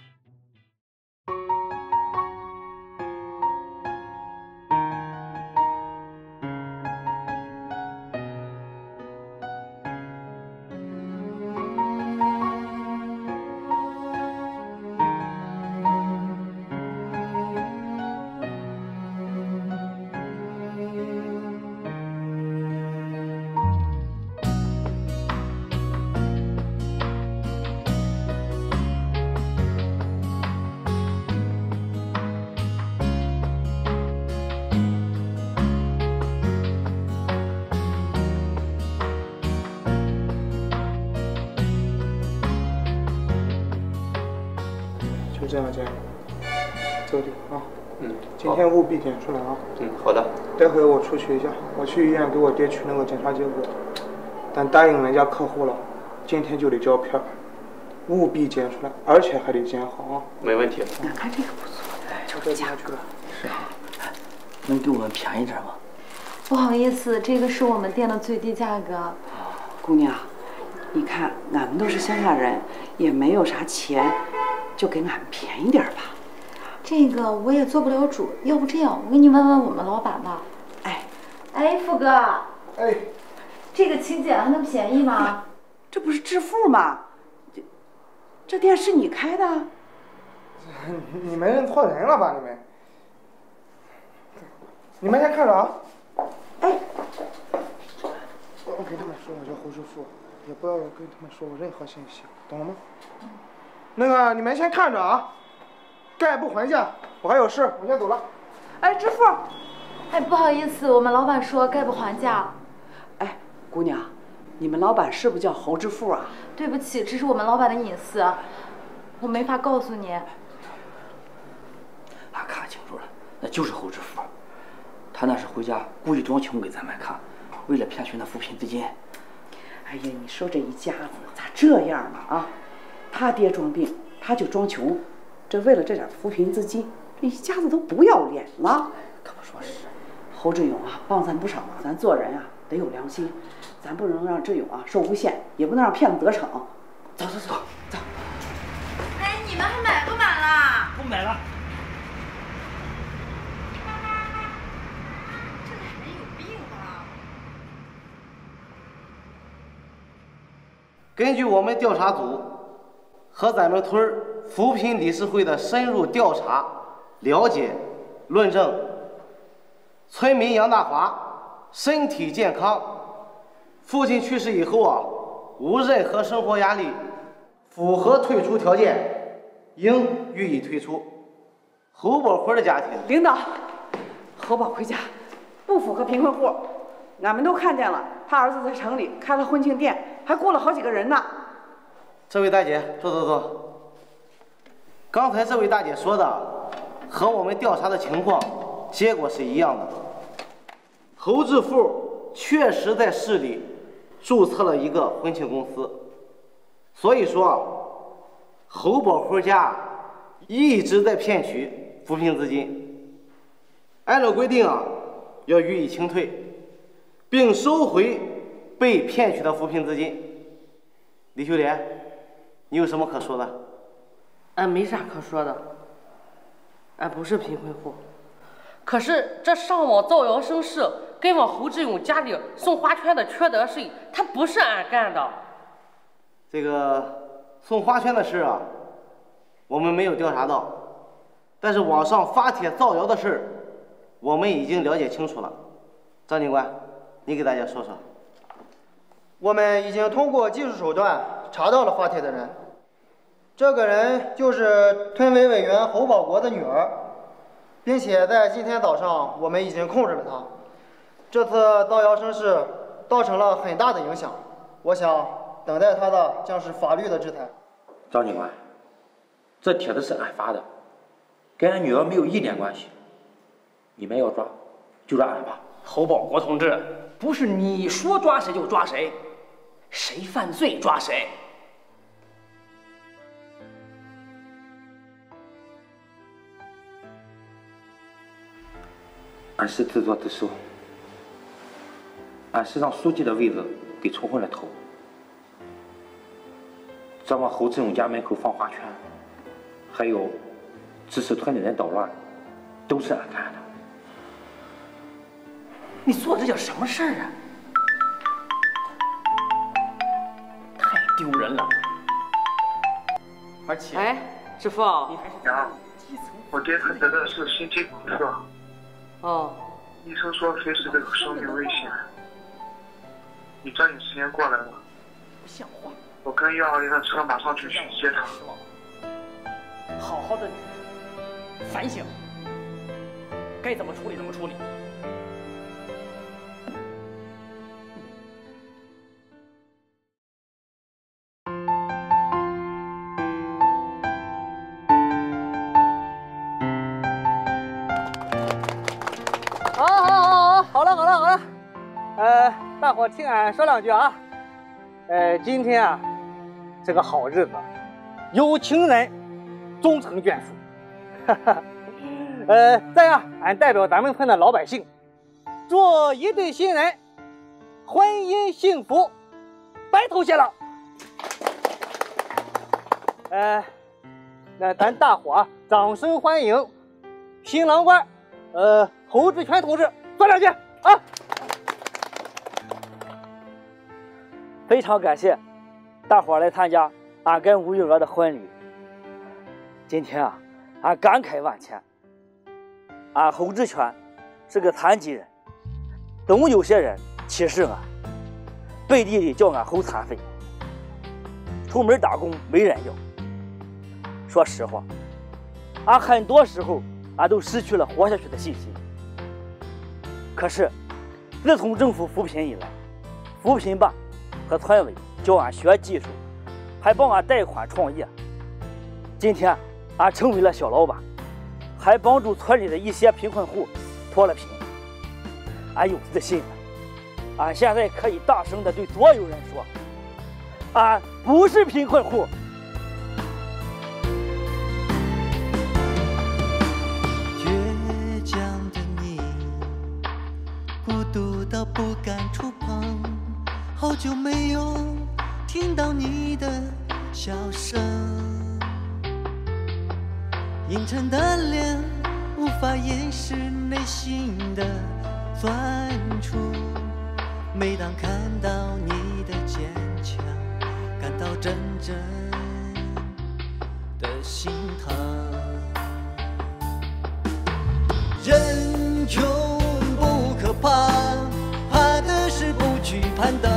就这样，这样，走的啊。嗯。今天务必检出来啊。 嗯，好的。 待会我出去一下，我去医院给我爹取那个检查结果。但答应人家客户了，今天就得交片儿，务必检出来，而且还得检好啊。 没问题。 俺看这个不错， 就这家去了。 是啊。 能给我们便宜点吗？ 不好意思，这个是我们店的最低价格。 姑娘，你看俺们都是乡下人，也没有啥钱，就给俺们便宜点吧。 这个我也做不了主，要不这样，我给你问问我们老板吧。 哎， 哎，富哥， 哎， 这个请柬还能便宜吗？ 这不是致富吗？这这店是你开的？ 你们认错人了吧？你们，你们先看着啊。 哎， 我跟他们说我叫侯致富，也不要跟他们说我任何信息，懂了吗？那个你们先看着啊，概不还价，我还有事，我先走了。 哎，致富，哎，不好意思，我们老板说概不还价。 哎，姑娘，你们老板是不是叫侯致富啊？ 对不起，这是我们老板的隐私，我没法告诉你。 俺看清楚了，那就是侯致富。他那是回家故意装穷给咱们看，为了骗取那扶贫资金。 哎呀，你说这一家子咋这样呢啊？他爹装病，他就装穷，这为了这点扶贫资金，这一家子都不要脸了。 可不说是。 侯志勇啊，帮咱不少忙，咱做人啊得有良心，咱不能让志勇啊受诬陷，也不能让骗子得逞。走走走走。 哎，你们还买不买啦？ 不买了。 根据我们调查组和咱们村扶贫理事会的深入调查、了解、论证，村民杨大华身体健康，父亲去世以后啊，无任何生活压力，符合退出条件，应予以退出。侯宝辉的家庭， 领导，侯宝辉家不符合贫困户，俺们都看见了，他儿子在城里开了婚庆店，还雇了好几个人呢。 这位大姐，坐坐坐。刚才这位大姐说的和我们调查的情况结果是一样的。侯致富确实在市里注册了一个婚庆公司，所以说侯宝辉家一直在骗取扶贫资金，按照规定啊，要予以清退，并收回被骗取的扶贫资金。李秀莲，你有什么可说的？ 俺没啥可说的，俺不是贫困户。可是这上网造谣生事，给往侯志勇家里送花圈的缺德事，他不是俺干的。 这个送花圈的事啊，我们没有调查到，但是网上发帖造谣的事，我们已经了解清楚了。张警官，你给大家说说。 我们已经通过技术手段查到了发帖的人，这个人就是村委委员侯保国的女儿，并且在今天早上我们已经控制了他。这次造谣生事造成了很大的影响，我想等待他的将是法律的制裁。 张警官，这帖子是俺发的，跟俺女儿没有一点关系。你们要抓，就抓俺吧。 侯保国同志，不是你说抓谁就抓谁，谁犯罪抓谁。 俺是自作自受，俺是让书记的位子给冲昏了头。这往侯志勇家门口放花圈，还有指使村里人捣乱，都是俺干的。 你做这叫什么事儿啊？太丢人了！ 而且， 哎，师傅， 你还是娘，我爹他得的是心肌梗塞。 哦。 医生说随时都有生命危险。你抓紧时间过来吧。 不像话！ 我跟一二零的车马上就去接他。 好好的女人，反省，该怎么处理怎么处理。 好，好，好，好，好了，好了，好了，呃，大伙听俺说两句啊。呃，今天啊是个好日子，有情人终成眷属。哈哈， 呃，这样，俺代表咱们村的老百姓，祝一对新人婚姻幸福，白头偕老。呃，那咱大伙掌声欢迎新郎官，呃，侯志全同志，说两句啊。 非常感谢大伙儿来参加俺跟吴玉娥的婚礼。今天啊，俺感慨万千。俺侯志全是个残疾人，总有些人歧视俺，背地里叫俺侯残废，出门打工没人要。说实话，俺很多时候俺都失去了活下去的信心。可是，自从政府扶贫以来，扶贫办和村委教俺学技术，还帮俺贷款创业。今天俺成为了小老板，还帮助村里的一些贫困户脱了贫。俺有自信了，俺现在可以大声地对所有人说，俺不是贫困户。 倔强的你，孤独到不敢触碰，好久没有听到你的笑声，阴沉的脸无法掩饰内心的酸楚，每当看到你的坚强，感到真正的心疼。人穷不可怕，怕的是不去攀登，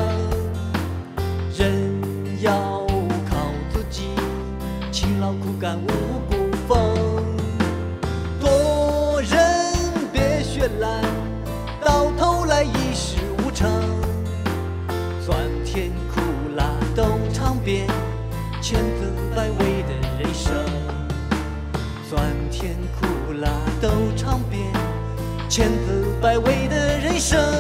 人要靠自己，勤劳苦干无不逢。做人别绚烂，到头来一事无成，酸甜苦辣都尝遍，千滋百味的人生。酸甜苦辣都尝遍，千滋百味的人生。